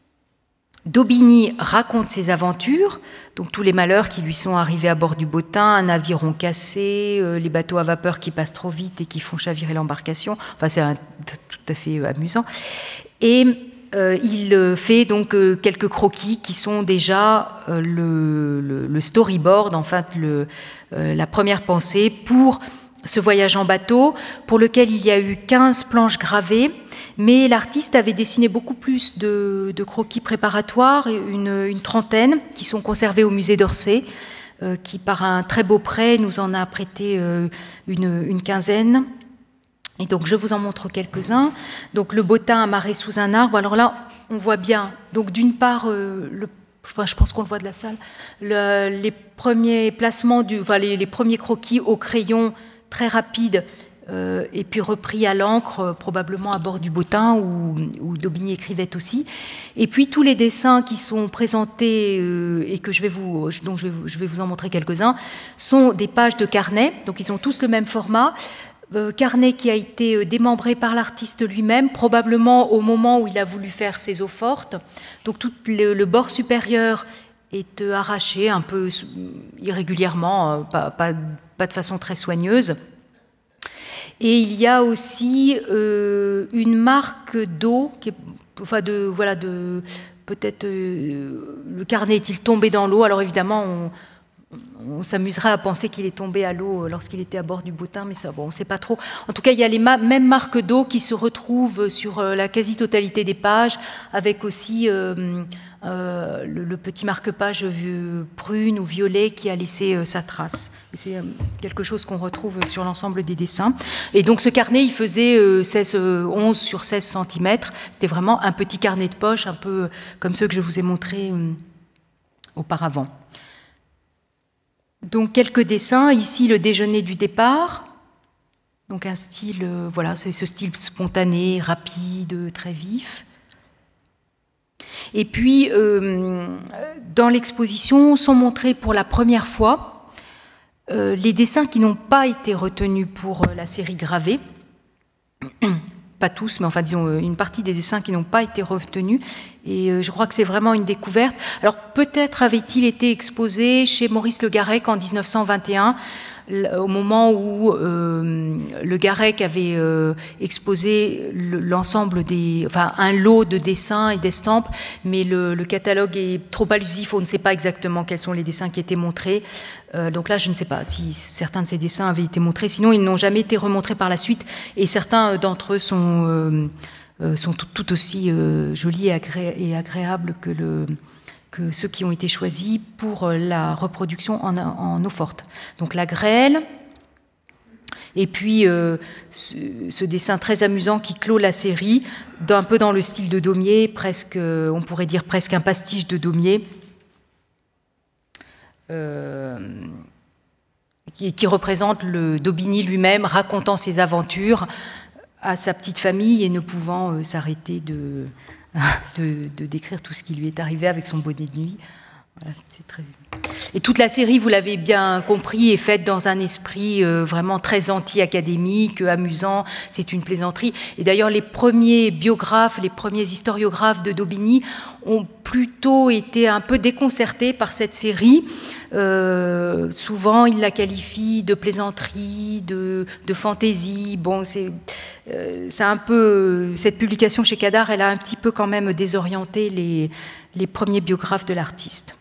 Daubigny raconte ses aventures, donc tous les malheurs qui lui sont arrivés à bord du bottin, un aviron cassé, les bateaux à vapeur qui passent trop vite et qui font chavirer l'embarcation. Enfin, c'est tout à fait amusant. Et il fait donc quelques croquis qui sont déjà le storyboard, en fait, la première pensée pour ce voyage en bateau, pour lequel il y a eu 15 planches gravées, mais l'artiste avait dessiné beaucoup plus de croquis préparatoires, une trentaine, qui sont conservés au musée d'Orsay, qui par un très beau prêt nous en a prêté une quinzaine. Et donc je vous en montre quelques-uns. Donc le bottin amarré sous un arbre, alors là on voit bien, donc d'une part, je pense qu'on le voit de la salle, les premiers placements, les premiers croquis au crayon, très rapide, et puis repris à l'encre, probablement à bord du bottin, où Daubigny écrivait aussi. Et puis tous les dessins qui sont présentés, et que je vais vous en montrer quelques-uns, sont des pages de carnet, donc ils ont tous le même format. Carnet qui a été démembré par l'artiste lui-même, probablement au moment où il a voulu faire ses eaux fortes. Donc tout le bord supérieur est arraché un peu irrégulièrement, pas de façon très soigneuse. Et il y a aussi une marque d'eau, peut-être le carnet est-il tombé dans l'eau. Alors évidemment, on s'amuserait à penser qu'il est tombé à l'eau lorsqu'il était à bord du bottin, mais ça, bon, on ne sait pas trop. En tout cas, il y a les mêmes marques d'eau qui se retrouvent sur la quasi-totalité des pages, avec aussi le petit marque-page prune ou violet qui a laissé sa trace. C'est quelque chose qu'on retrouve sur l'ensemble des dessins. Et donc ce carnet, il faisait 11 sur 16 cm. C'était vraiment un petit carnet de poche, un peu comme ceux que je vous ai montrés auparavant. Donc quelques dessins, ici le déjeuner du départ, donc un style, c'est ce style spontané, rapide, très vif. Et puis, dans l'exposition, sont montrés pour la première fois les dessins qui n'ont pas été retenus pour la série gravée. Pas tous, mais enfin, disons, une partie des dessins qui n'ont pas été retenus. Et je crois que c'est vraiment une découverte. Alors, peut-être avait-il été exposé chez Maurice Le Garrec en 1921, au moment où Le Garrec avait exposé l'ensemble un lot de dessins et d'estampes, mais le catalogue est trop allusif, on ne sait pas exactement quels sont les dessins qui étaient montrés. Donc là, je ne sais pas si certains de ces dessins avaient été montrés, sinon ils n'ont jamais été remontrés par la suite, et certains d'entre eux sont tout aussi jolis et agréables que ceux qui ont été choisis pour la reproduction en eau forte. Donc la grêle, et puis ce dessin très amusant qui clôt la série, un peu dans le style de Daumier, presque, on pourrait dire presque un pastiche de Daumier, qui représente le Daubigny lui-même racontant ses aventures à sa petite famille et ne pouvant s'arrêter de décrire tout ce qui lui est arrivé avec son bonnet de nuit. Voilà, c'est très... Et toute la série, vous l'avez bien compris, est faite dans un esprit vraiment très anti-académique, amusant, c'est une plaisanterie. Et d'ailleurs, les premiers biographes, les premiers historiographes de Daubigny ont plutôt été un peu déconcertés par cette série. Souvent, ils la qualifient de plaisanterie, de fantaisie. Bon, c'est un peu... Cette publication chez Cadar, elle a un petit peu quand même désorienté les premiers biographes de l'artiste.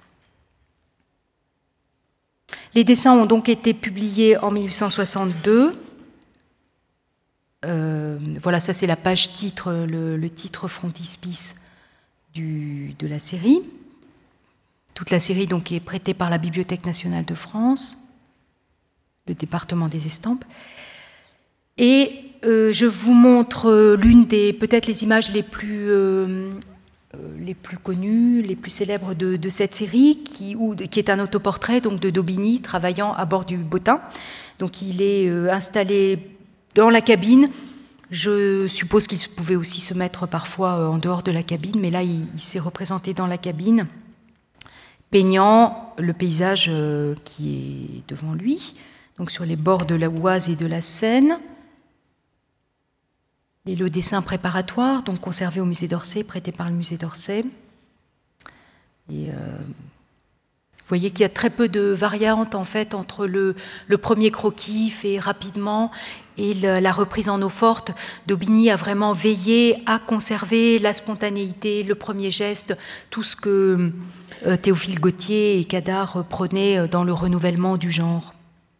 Les dessins ont donc été publiés en 1862. Voilà, ça c'est la page titre, le titre frontispice de la série. Toute la série donc est prêtée par la Bibliothèque nationale de France, le département des estampes. Et je vous montre l'une des, peut-être les images les plus connues, les plus célèbres de cette série, qui est un autoportrait donc, de Daubigny travaillant à bord du Bottin. Donc il est installé dans la cabine. Je suppose qu'il pouvait aussi se mettre parfois en dehors de la cabine, mais là il s'est représenté dans la cabine, peignant le paysage qui est devant lui, donc sur les bords de la Oise et de la Seine. Et le dessin préparatoire, donc conservé au musée d'Orsay, prêté par le musée d'Orsay. Et vous voyez qu'il y a très peu de variantes en fait entre le premier croquis fait rapidement et la reprise en eau forte. Daubigny a vraiment veillé à conserver la spontanéité, le premier geste, tout ce que Théophile Gautier et Cadar prenaient dans le renouvellement du genre.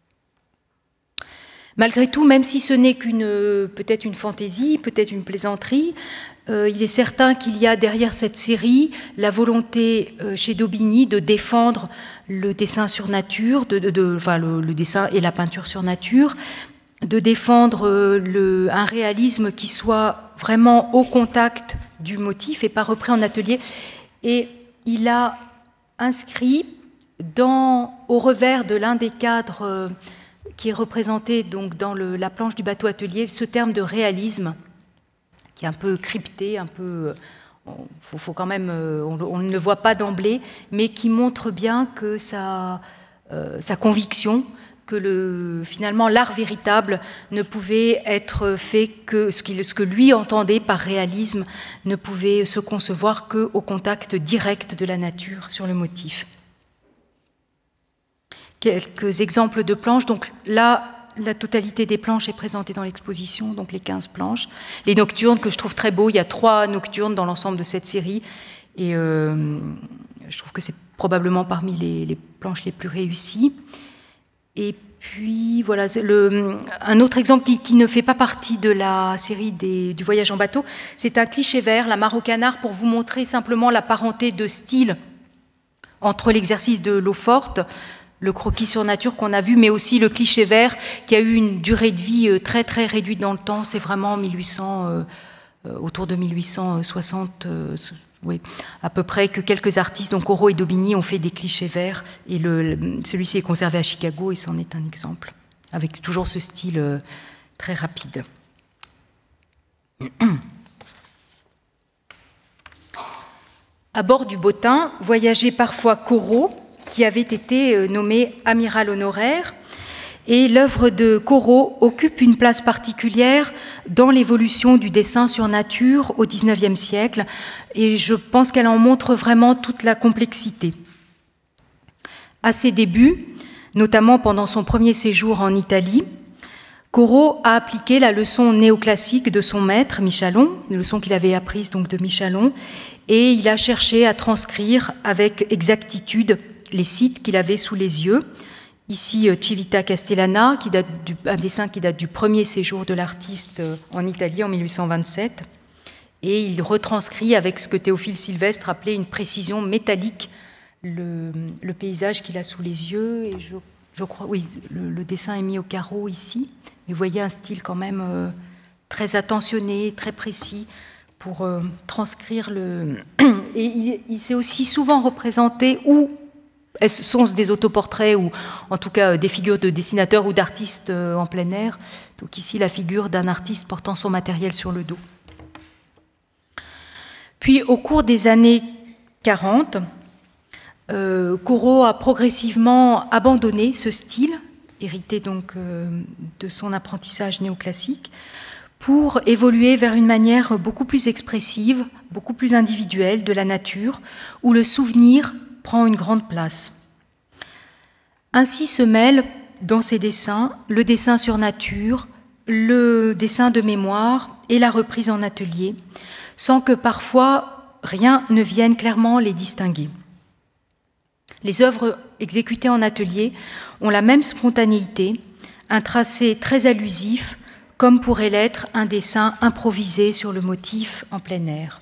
Malgré tout, même si ce n'est peut-être une fantaisie, peut-être une plaisanterie, il est certain qu'il y a derrière cette série la volonté chez Daubigny de défendre le dessin sur nature, le dessin et la peinture sur nature, de défendre un réalisme qui soit vraiment au contact du motif et pas repris en atelier. Et il a inscrit au revers de l'un des cadres qui est représenté donc dans la planche du bateau atelier, ce terme de réalisme, qui est un peu crypté, un peu, faut quand même, on ne le voit pas d'emblée, mais qui montre bien que sa conviction que finalement l'art véritable ne pouvait être fait que ce que lui entendait par réalisme ne pouvait se concevoir qu'au contact direct de la nature sur le motif. Quelques exemples de planches. Donc là, la totalité des planches est présentée dans l'exposition, donc les 15 planches. Les nocturnes, que je trouve très beaux, il y a 3 nocturnes dans l'ensemble de cette série, et je trouve que c'est probablement parmi les planches les plus réussies. Et puis, voilà, un autre exemple qui ne fait pas partie de la série du voyage en bateau, c'est un cliché vert, la mare au canard, pour vous montrer simplement la parenté de style entre l'exercice de l'eau forte, le croquis sur nature qu'on a vu, mais aussi le cliché vert qui a eu une durée de vie très très réduite dans le temps. C'est vraiment autour de 1860, oui, à peu près, que quelques artistes, donc Corot et Daubigny, ont fait des clichés verts, et celui-ci est conservé à Chicago et c'en est un exemple, avec toujours ce style très rapide. À bord du Bottin voyageait parfois Corot, qui avait été nommé amiral honoraire, et l'œuvre de Corot occupe une place particulière dans l'évolution du dessin sur nature au XIXe siècle, et je pense qu'elle en montre vraiment toute la complexité. À ses débuts, notamment pendant son premier séjour en Italie, Corot a appliqué la leçon néoclassique de son maître, Michalon, une leçon qu'il avait apprise donc de Michalon, et il a cherché à transcrire avec exactitude les sites qu'il avait sous les yeux. Ici, Civita Castellana, un dessin qui date du premier séjour de l'artiste en Italie en 1827, et il retranscrit avec ce que Théophile Sylvestre appelait une précision métallique le paysage qu'il a sous les yeux, et je crois, oui, le dessin est mis au carreau ici, mais vous voyez un style quand même très attentionné, très précis, pour transcrire le... Et il s'est aussi souvent représenté, ou sont-ce des autoportraits, ou en tout cas des figures de dessinateurs ou d'artistes en plein air. Donc ici, la figure d'un artiste portant son matériel sur le dos. Puis, au cours des années 40, Corot a progressivement abandonné ce style, hérité donc de son apprentissage néoclassique, pour évoluer vers une manière beaucoup plus expressive, beaucoup plus individuelle de la nature, où le souvenir prend une grande place. Ainsi se mêlent dans ses dessins le dessin sur nature, le dessin de mémoire et la reprise en atelier, sans que parfois rien ne vienne clairement les distinguer. Les œuvres exécutées en atelier ont la même spontanéité, un tracé très allusif, comme pourrait l'être un dessin improvisé sur le motif en plein air.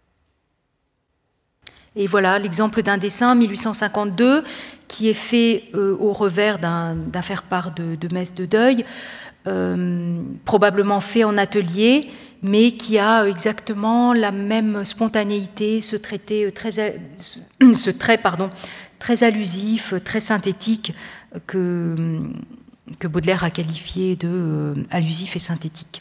Et voilà l'exemple d'un dessin 1852 qui est fait au revers d'un faire-part de messe de deuil, probablement fait en atelier, mais qui a exactement la même spontanéité, ce trait très allusif, très synthétique que Baudelaire a qualifié de allusif et synthétique.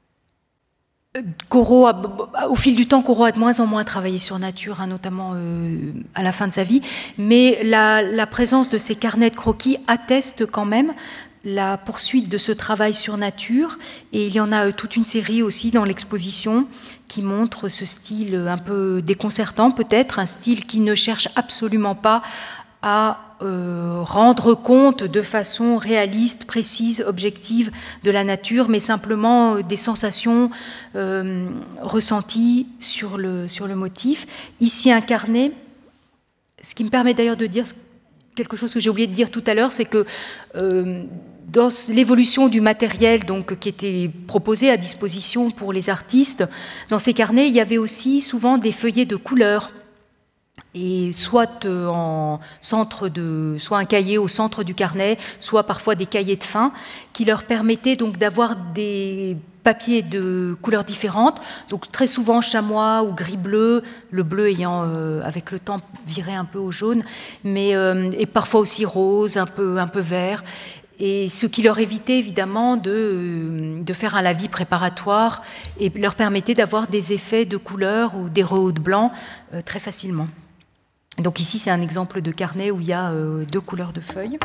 Au fil du temps, Corot a de moins en moins travaillé sur nature, notamment à la fin de sa vie, mais la présence de ces carnets de croquis atteste quand même la poursuite de ce travail sur nature, et il y en a toute une série aussi dans l'exposition qui montre ce style un peu déconcertant peut-être, un style qui ne cherche absolument pas à rendre compte de façon réaliste, précise, objective de la nature, mais simplement des sensations ressenties sur le motif. Ici un carnet, ce qui me permet d'ailleurs de dire quelque chose que j'ai oublié de dire tout à l'heure, c'est que dans l'évolution du matériel donc, qui était proposé à disposition pour les artistes, dans ces carnets, il y avait aussi souvent des feuillets de couleurs, et soit soit un cahier au centre du carnet, soit parfois des cahiers de fin, qui leur permettaient donc d'avoir des papiers de couleurs différentes, donc très souvent chamois ou gris-bleu, le bleu ayant avec le temps viré un peu au jaune, mais et parfois aussi rose, un peu vert. Et ce qui leur évitait évidemment de faire un lavis préparatoire et leur permettait d'avoir des effets de couleurs ou des rehauts de blanc très facilement. Donc ici, c'est un exemple de carnet où il y a 2 couleurs de feuilles.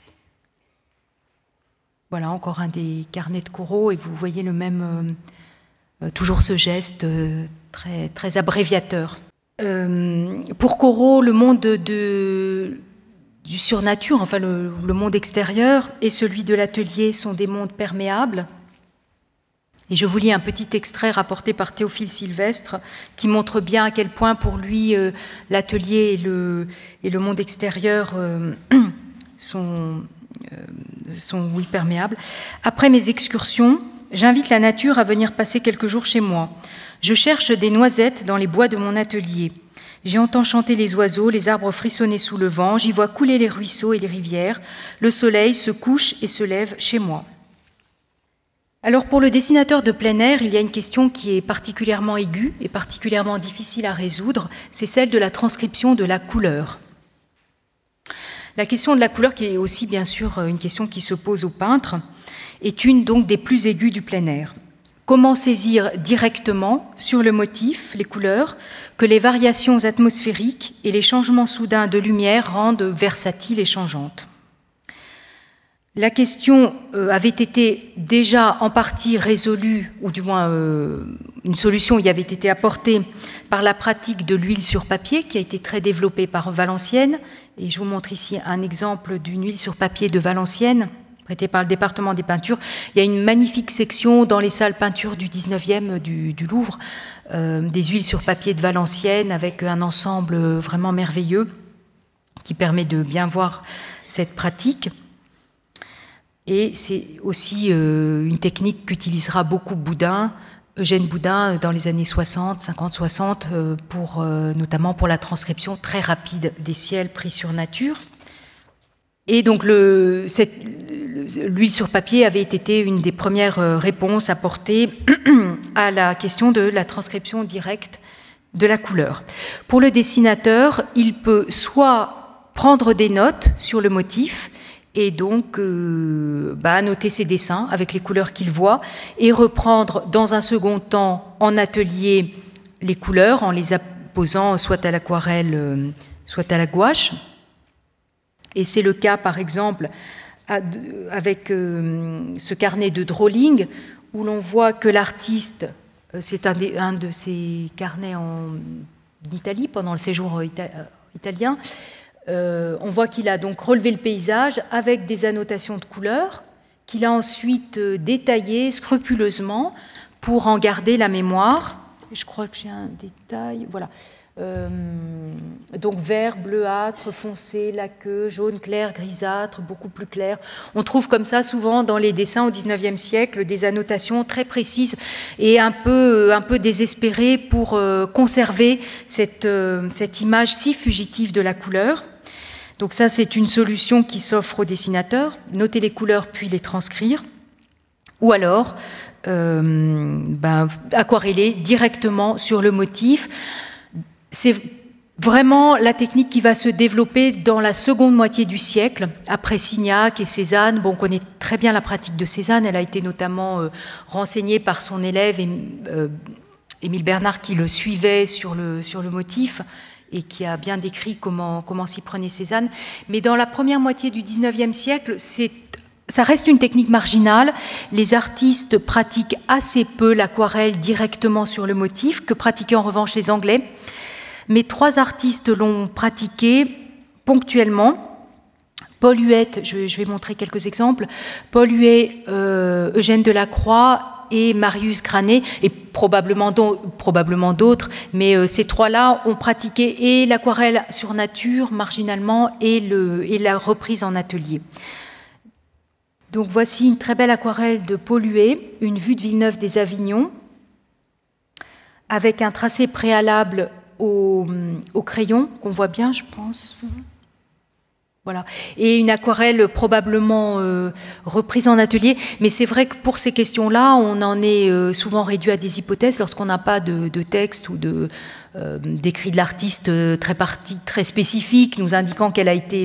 Voilà, encore un des carnets de Corot, et vous voyez le même, toujours ce geste très, très abréviateur. Pour Corot, le monde du surnature, enfin le monde extérieur et celui de l'atelier sont des mondes perméables. Et je vous lis un petit extrait rapporté par Théophile Sylvestre qui montre bien à quel point pour lui l'atelier et le monde extérieur sont perméables. Après mes excursions, j'invite la nature à venir passer quelques jours chez moi. Je cherche des noisettes dans les bois de mon atelier. J'y entends chanter les oiseaux, les arbres frissonner sous le vent, j'y vois couler les ruisseaux et les rivières. Le soleil se couche et se lève chez moi. Alors pour le dessinateur de plein air, il y a une question qui est particulièrement aiguë et particulièrement difficile à résoudre, c'est celle de la transcription de la couleur. La question de la couleur, qui est aussi bien sûr une question qui se pose aux peintres, est une donc des plus aiguës du plein air. Comment saisir directement sur le motif, les couleurs, que les variations atmosphériques et les changements soudains de lumière rendent versatiles et changeantes? La question avait été déjà en partie résolue, ou du moins une solution y avait été apportée par la pratique de l'huile sur papier, qui a été très développée par Valenciennes. Et je vous montre ici un exemple d'une huile sur papier de Valenciennes, prêtée par le département des peintures. Il y a une magnifique section dans les salles peintures du 19e du Louvre, des huiles sur papier de Valenciennes, avec un ensemble vraiment merveilleux qui permet de bien voir cette pratique. Et c'est aussi une technique qu'utilisera beaucoup Boudin, Eugène Boudin, dans les années 60, 50-60, notamment pour la transcription très rapide des ciels pris sur nature. Et donc l'huile sur papier avait été une des premières réponses apportées à la question de la transcription directe de la couleur. Pour le dessinateur, il peut soit prendre des notes sur le motif, et donc annoter ses dessins avec les couleurs qu'il voit, et reprendre dans un second temps en atelier les couleurs en les apposant soit à l'aquarelle, soit à la gouache. Et c'est le cas, par exemple, avec ce carnet de drawing, où l'on voit que l'artiste, c'est un de ses carnets en Italie, pendant le séjour italien, on voit qu'il a donc relevé le paysage avec des annotations de couleurs qu'il a ensuite détaillées scrupuleusement pour en garder la mémoire. Je crois que j'ai un détail, voilà. Donc vert, bleuâtre, foncé, laqueux, jaune clair, grisâtre, beaucoup plus clair. On trouve comme ça souvent dans les dessins au XIXe siècle des annotations très précises et un peu désespérées pour conserver cette image si fugitive de la couleur. Donc ça, c'est une solution qui s'offre aux dessinateurs, noter les couleurs puis les transcrire, ou alors aquareller directement sur le motif. C'est vraiment la technique qui va se développer dans la seconde moitié du siècle, après Signac et Cézanne. Bon, on connaît très bien la pratique de Cézanne, elle a été notamment renseignée par son élève Émile Bernard, qui le suivait sur le motif, et qui a bien décrit comment s'y prenait Cézanne. Mais dans la première moitié du XIXe siècle, ça reste une technique marginale. Les artistes pratiquent assez peu l'aquarelle directement sur le motif, que pratiquaient en revanche les Anglais. Mais 3 artistes l'ont pratiqué ponctuellement. Paul Huet, je vais montrer quelques exemples. Paul Huet, Eugène Delacroix et Marius Granet, et probablement d'autres, mais ces 3-là ont pratiqué et l'aquarelle sur nature marginalement et la reprise en atelier. Donc voici une très belle aquarelle de Paul Huet, une vue de Villeneuve-des-Avignon, avec un tracé préalable au crayon, qu'on voit bien, je pense. Voilà. Et une aquarelle probablement reprise en atelier. Mais c'est vrai que pour ces questions-là, on en est souvent réduit à des hypothèses lorsqu'on n'a pas de texte ou d'écrit de l'artiste très spécifique, nous indiquant quelle a été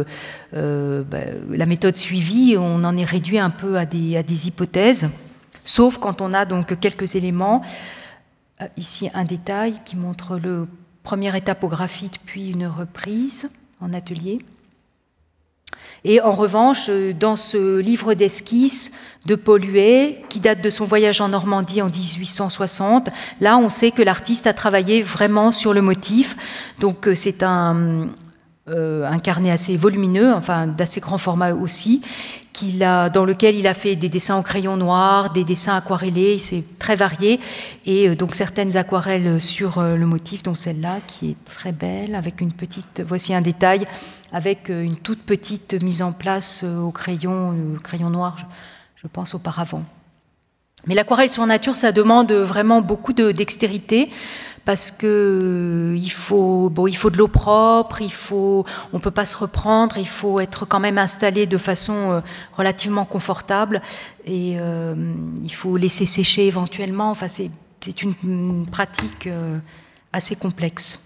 la méthode suivie. On en est réduit un peu à des hypothèses, sauf quand on a donc quelques éléments. Ici, un détail qui montre le première étape au graphite, puis une reprise en atelier. Et en revanche, dans ce livre d'esquisses de Paul Huet, qui date de son voyage en Normandie en 1860, là, on sait que l'artiste a travaillé vraiment sur le motif. Donc, c'est un carnet assez volumineux, enfin d'assez grand format aussi, dans lequel il a fait des dessins au crayon noir, des dessins aquarellés, c'est très varié, et donc certaines aquarelles sur le motif, dont celle-là qui est très belle, avec une petite, voici un détail, avec une toute petite mise en place au crayon noir, je pense auparavant. Mais l'aquarelle sur nature, ça demande vraiment beaucoup de dextérité, parce que il faut de l'eau propre, on peut pas se reprendre, il faut être quand même installé de façon relativement confortable, et il faut laisser sécher éventuellement. Enfin, c'est une pratique assez complexe.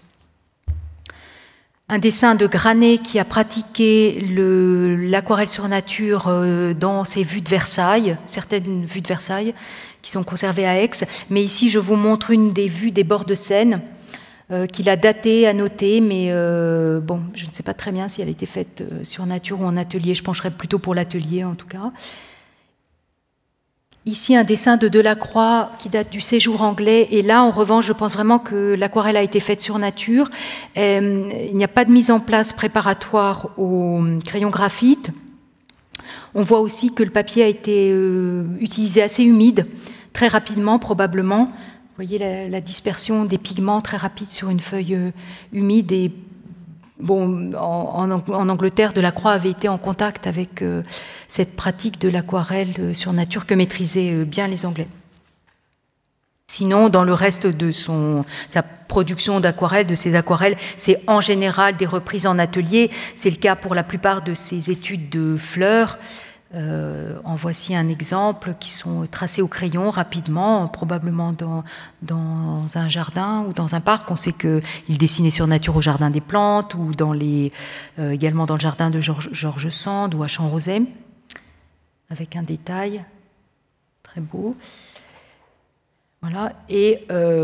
Un dessin de Granet qui a pratiqué l'aquarelle sur nature dans ses vues de Versailles, certaines vues de Versailles, qui sont conservées à Aix. Mais ici, je vous montre une des vues des bords de Seine, qu'il a datée, annotée, mais bon, je ne sais pas très bien si elle a été faite sur nature ou en atelier. Je pencherais plutôt pour l'atelier, en tout cas. Ici, un dessin de Delacroix qui date du séjour anglais. Et là, en revanche, je pense vraiment que l'aquarelle a été faite sur nature. Il n'y a pas de mise en place préparatoire au crayon graphite. On voit aussi que le papier a été utilisé assez humide, très rapidement probablement. Vous voyez la dispersion des pigments très rapide sur une feuille humide. Et bon, en Angleterre, Delacroix avait été en contact avec cette pratique de l'aquarelle sur nature que maîtrisaient bien les Anglais. Sinon, dans le reste de sa production d'aquarelle, de ses aquarelles, c'est en général des reprises en atelier. C'est le cas pour la plupart de ses études de fleurs. En voici un exemple qui sont tracés au crayon rapidement, probablement dans un jardin ou dans un parc. On sait qu'il dessinait sur nature au jardin des plantes ou également dans le jardin de George Sand ou à Champ-Rosay, avec un détail très beau. Voilà. Et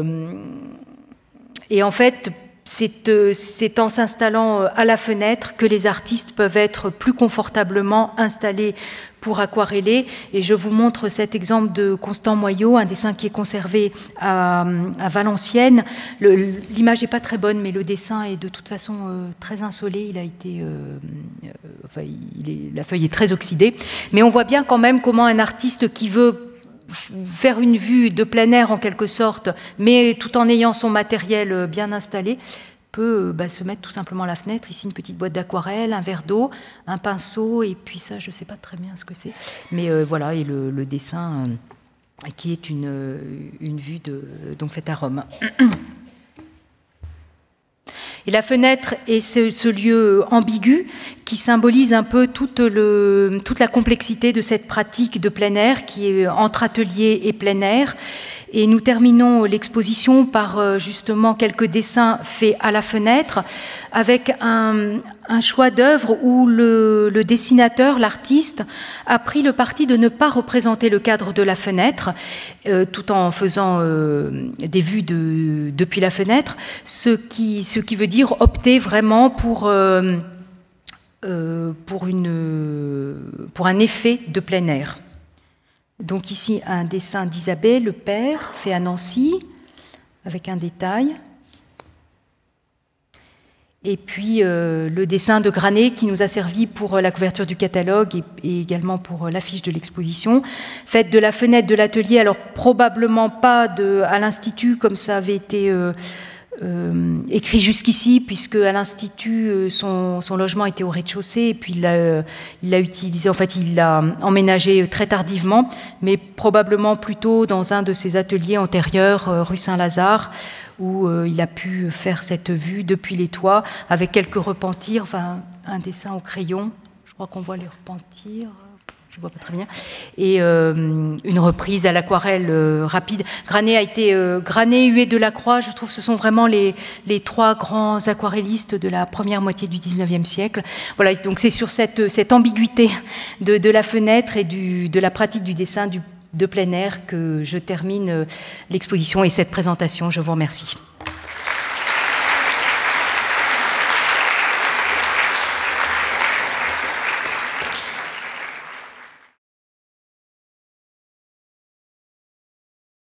en fait, c'est en s'installant à la fenêtre que les artistes peuvent être plus confortablement installés pour aquareller. Et je vous montre cet exemple de Constant Moyau, un dessin qui est conservé à Valenciennes. L'image n'est pas très bonne, mais le dessin est de toute façon très insolé. Il a été, la feuille est très oxydée. Mais on voit bien quand même comment un artiste qui veut faire une vue de plein air en quelque sorte, mais tout en ayant son matériel bien installé, peut se mettre tout simplement à la fenêtre. Ici, une petite boîte d'aquarelle, un verre d'eau, un pinceau, et puis ça, je ne sais pas très bien ce que c'est. Mais voilà, et le dessin qui est une vue donc faite à Rome. Et la fenêtre est ce lieu ambigu qui symbolise un peu toute la complexité de cette pratique de plein air qui est entre atelier et plein air. Et nous terminons l'exposition par justement quelques dessins faits à la fenêtre avec un choix d'œuvre où le dessinateur, l'artiste, a pris le parti de ne pas représenter le cadre de la fenêtre tout en faisant des vues depuis la fenêtre, ce qui veut dire opter vraiment pour un effet de plein air. Donc ici, un dessin d'Isabelle, le père, fait à Nancy, avec un détail. Et puis le dessin de Granet qui nous a servi pour la couverture du catalogue et également pour l'affiche de l'exposition, faite de la fenêtre de l'atelier, alors probablement pas à l'Institut comme ça avait été écrit jusqu'ici, puisque à l'Institut, son logement était au rez-de-chaussée, et puis il l'a utilisé, en fait, il l'a emménagé très tardivement, mais probablement plutôt dans un de ses ateliers antérieurs, rue Saint-Lazare, où il a pu faire cette vue depuis les toits, avec quelques repentirs, enfin, un dessin au crayon, je crois qu'on voit les repentirs. Je ne vois pas très bien, et une reprise à l'aquarelle rapide. Granet a été Granet, Huet, Delacroix, je trouve que ce sont vraiment les trois grands aquarellistes de la première moitié du XIXe siècle. Voilà, donc c'est sur cette ambiguïté de la fenêtre et de la pratique du dessin de plein air que je termine l'exposition et cette présentation. Je vous remercie.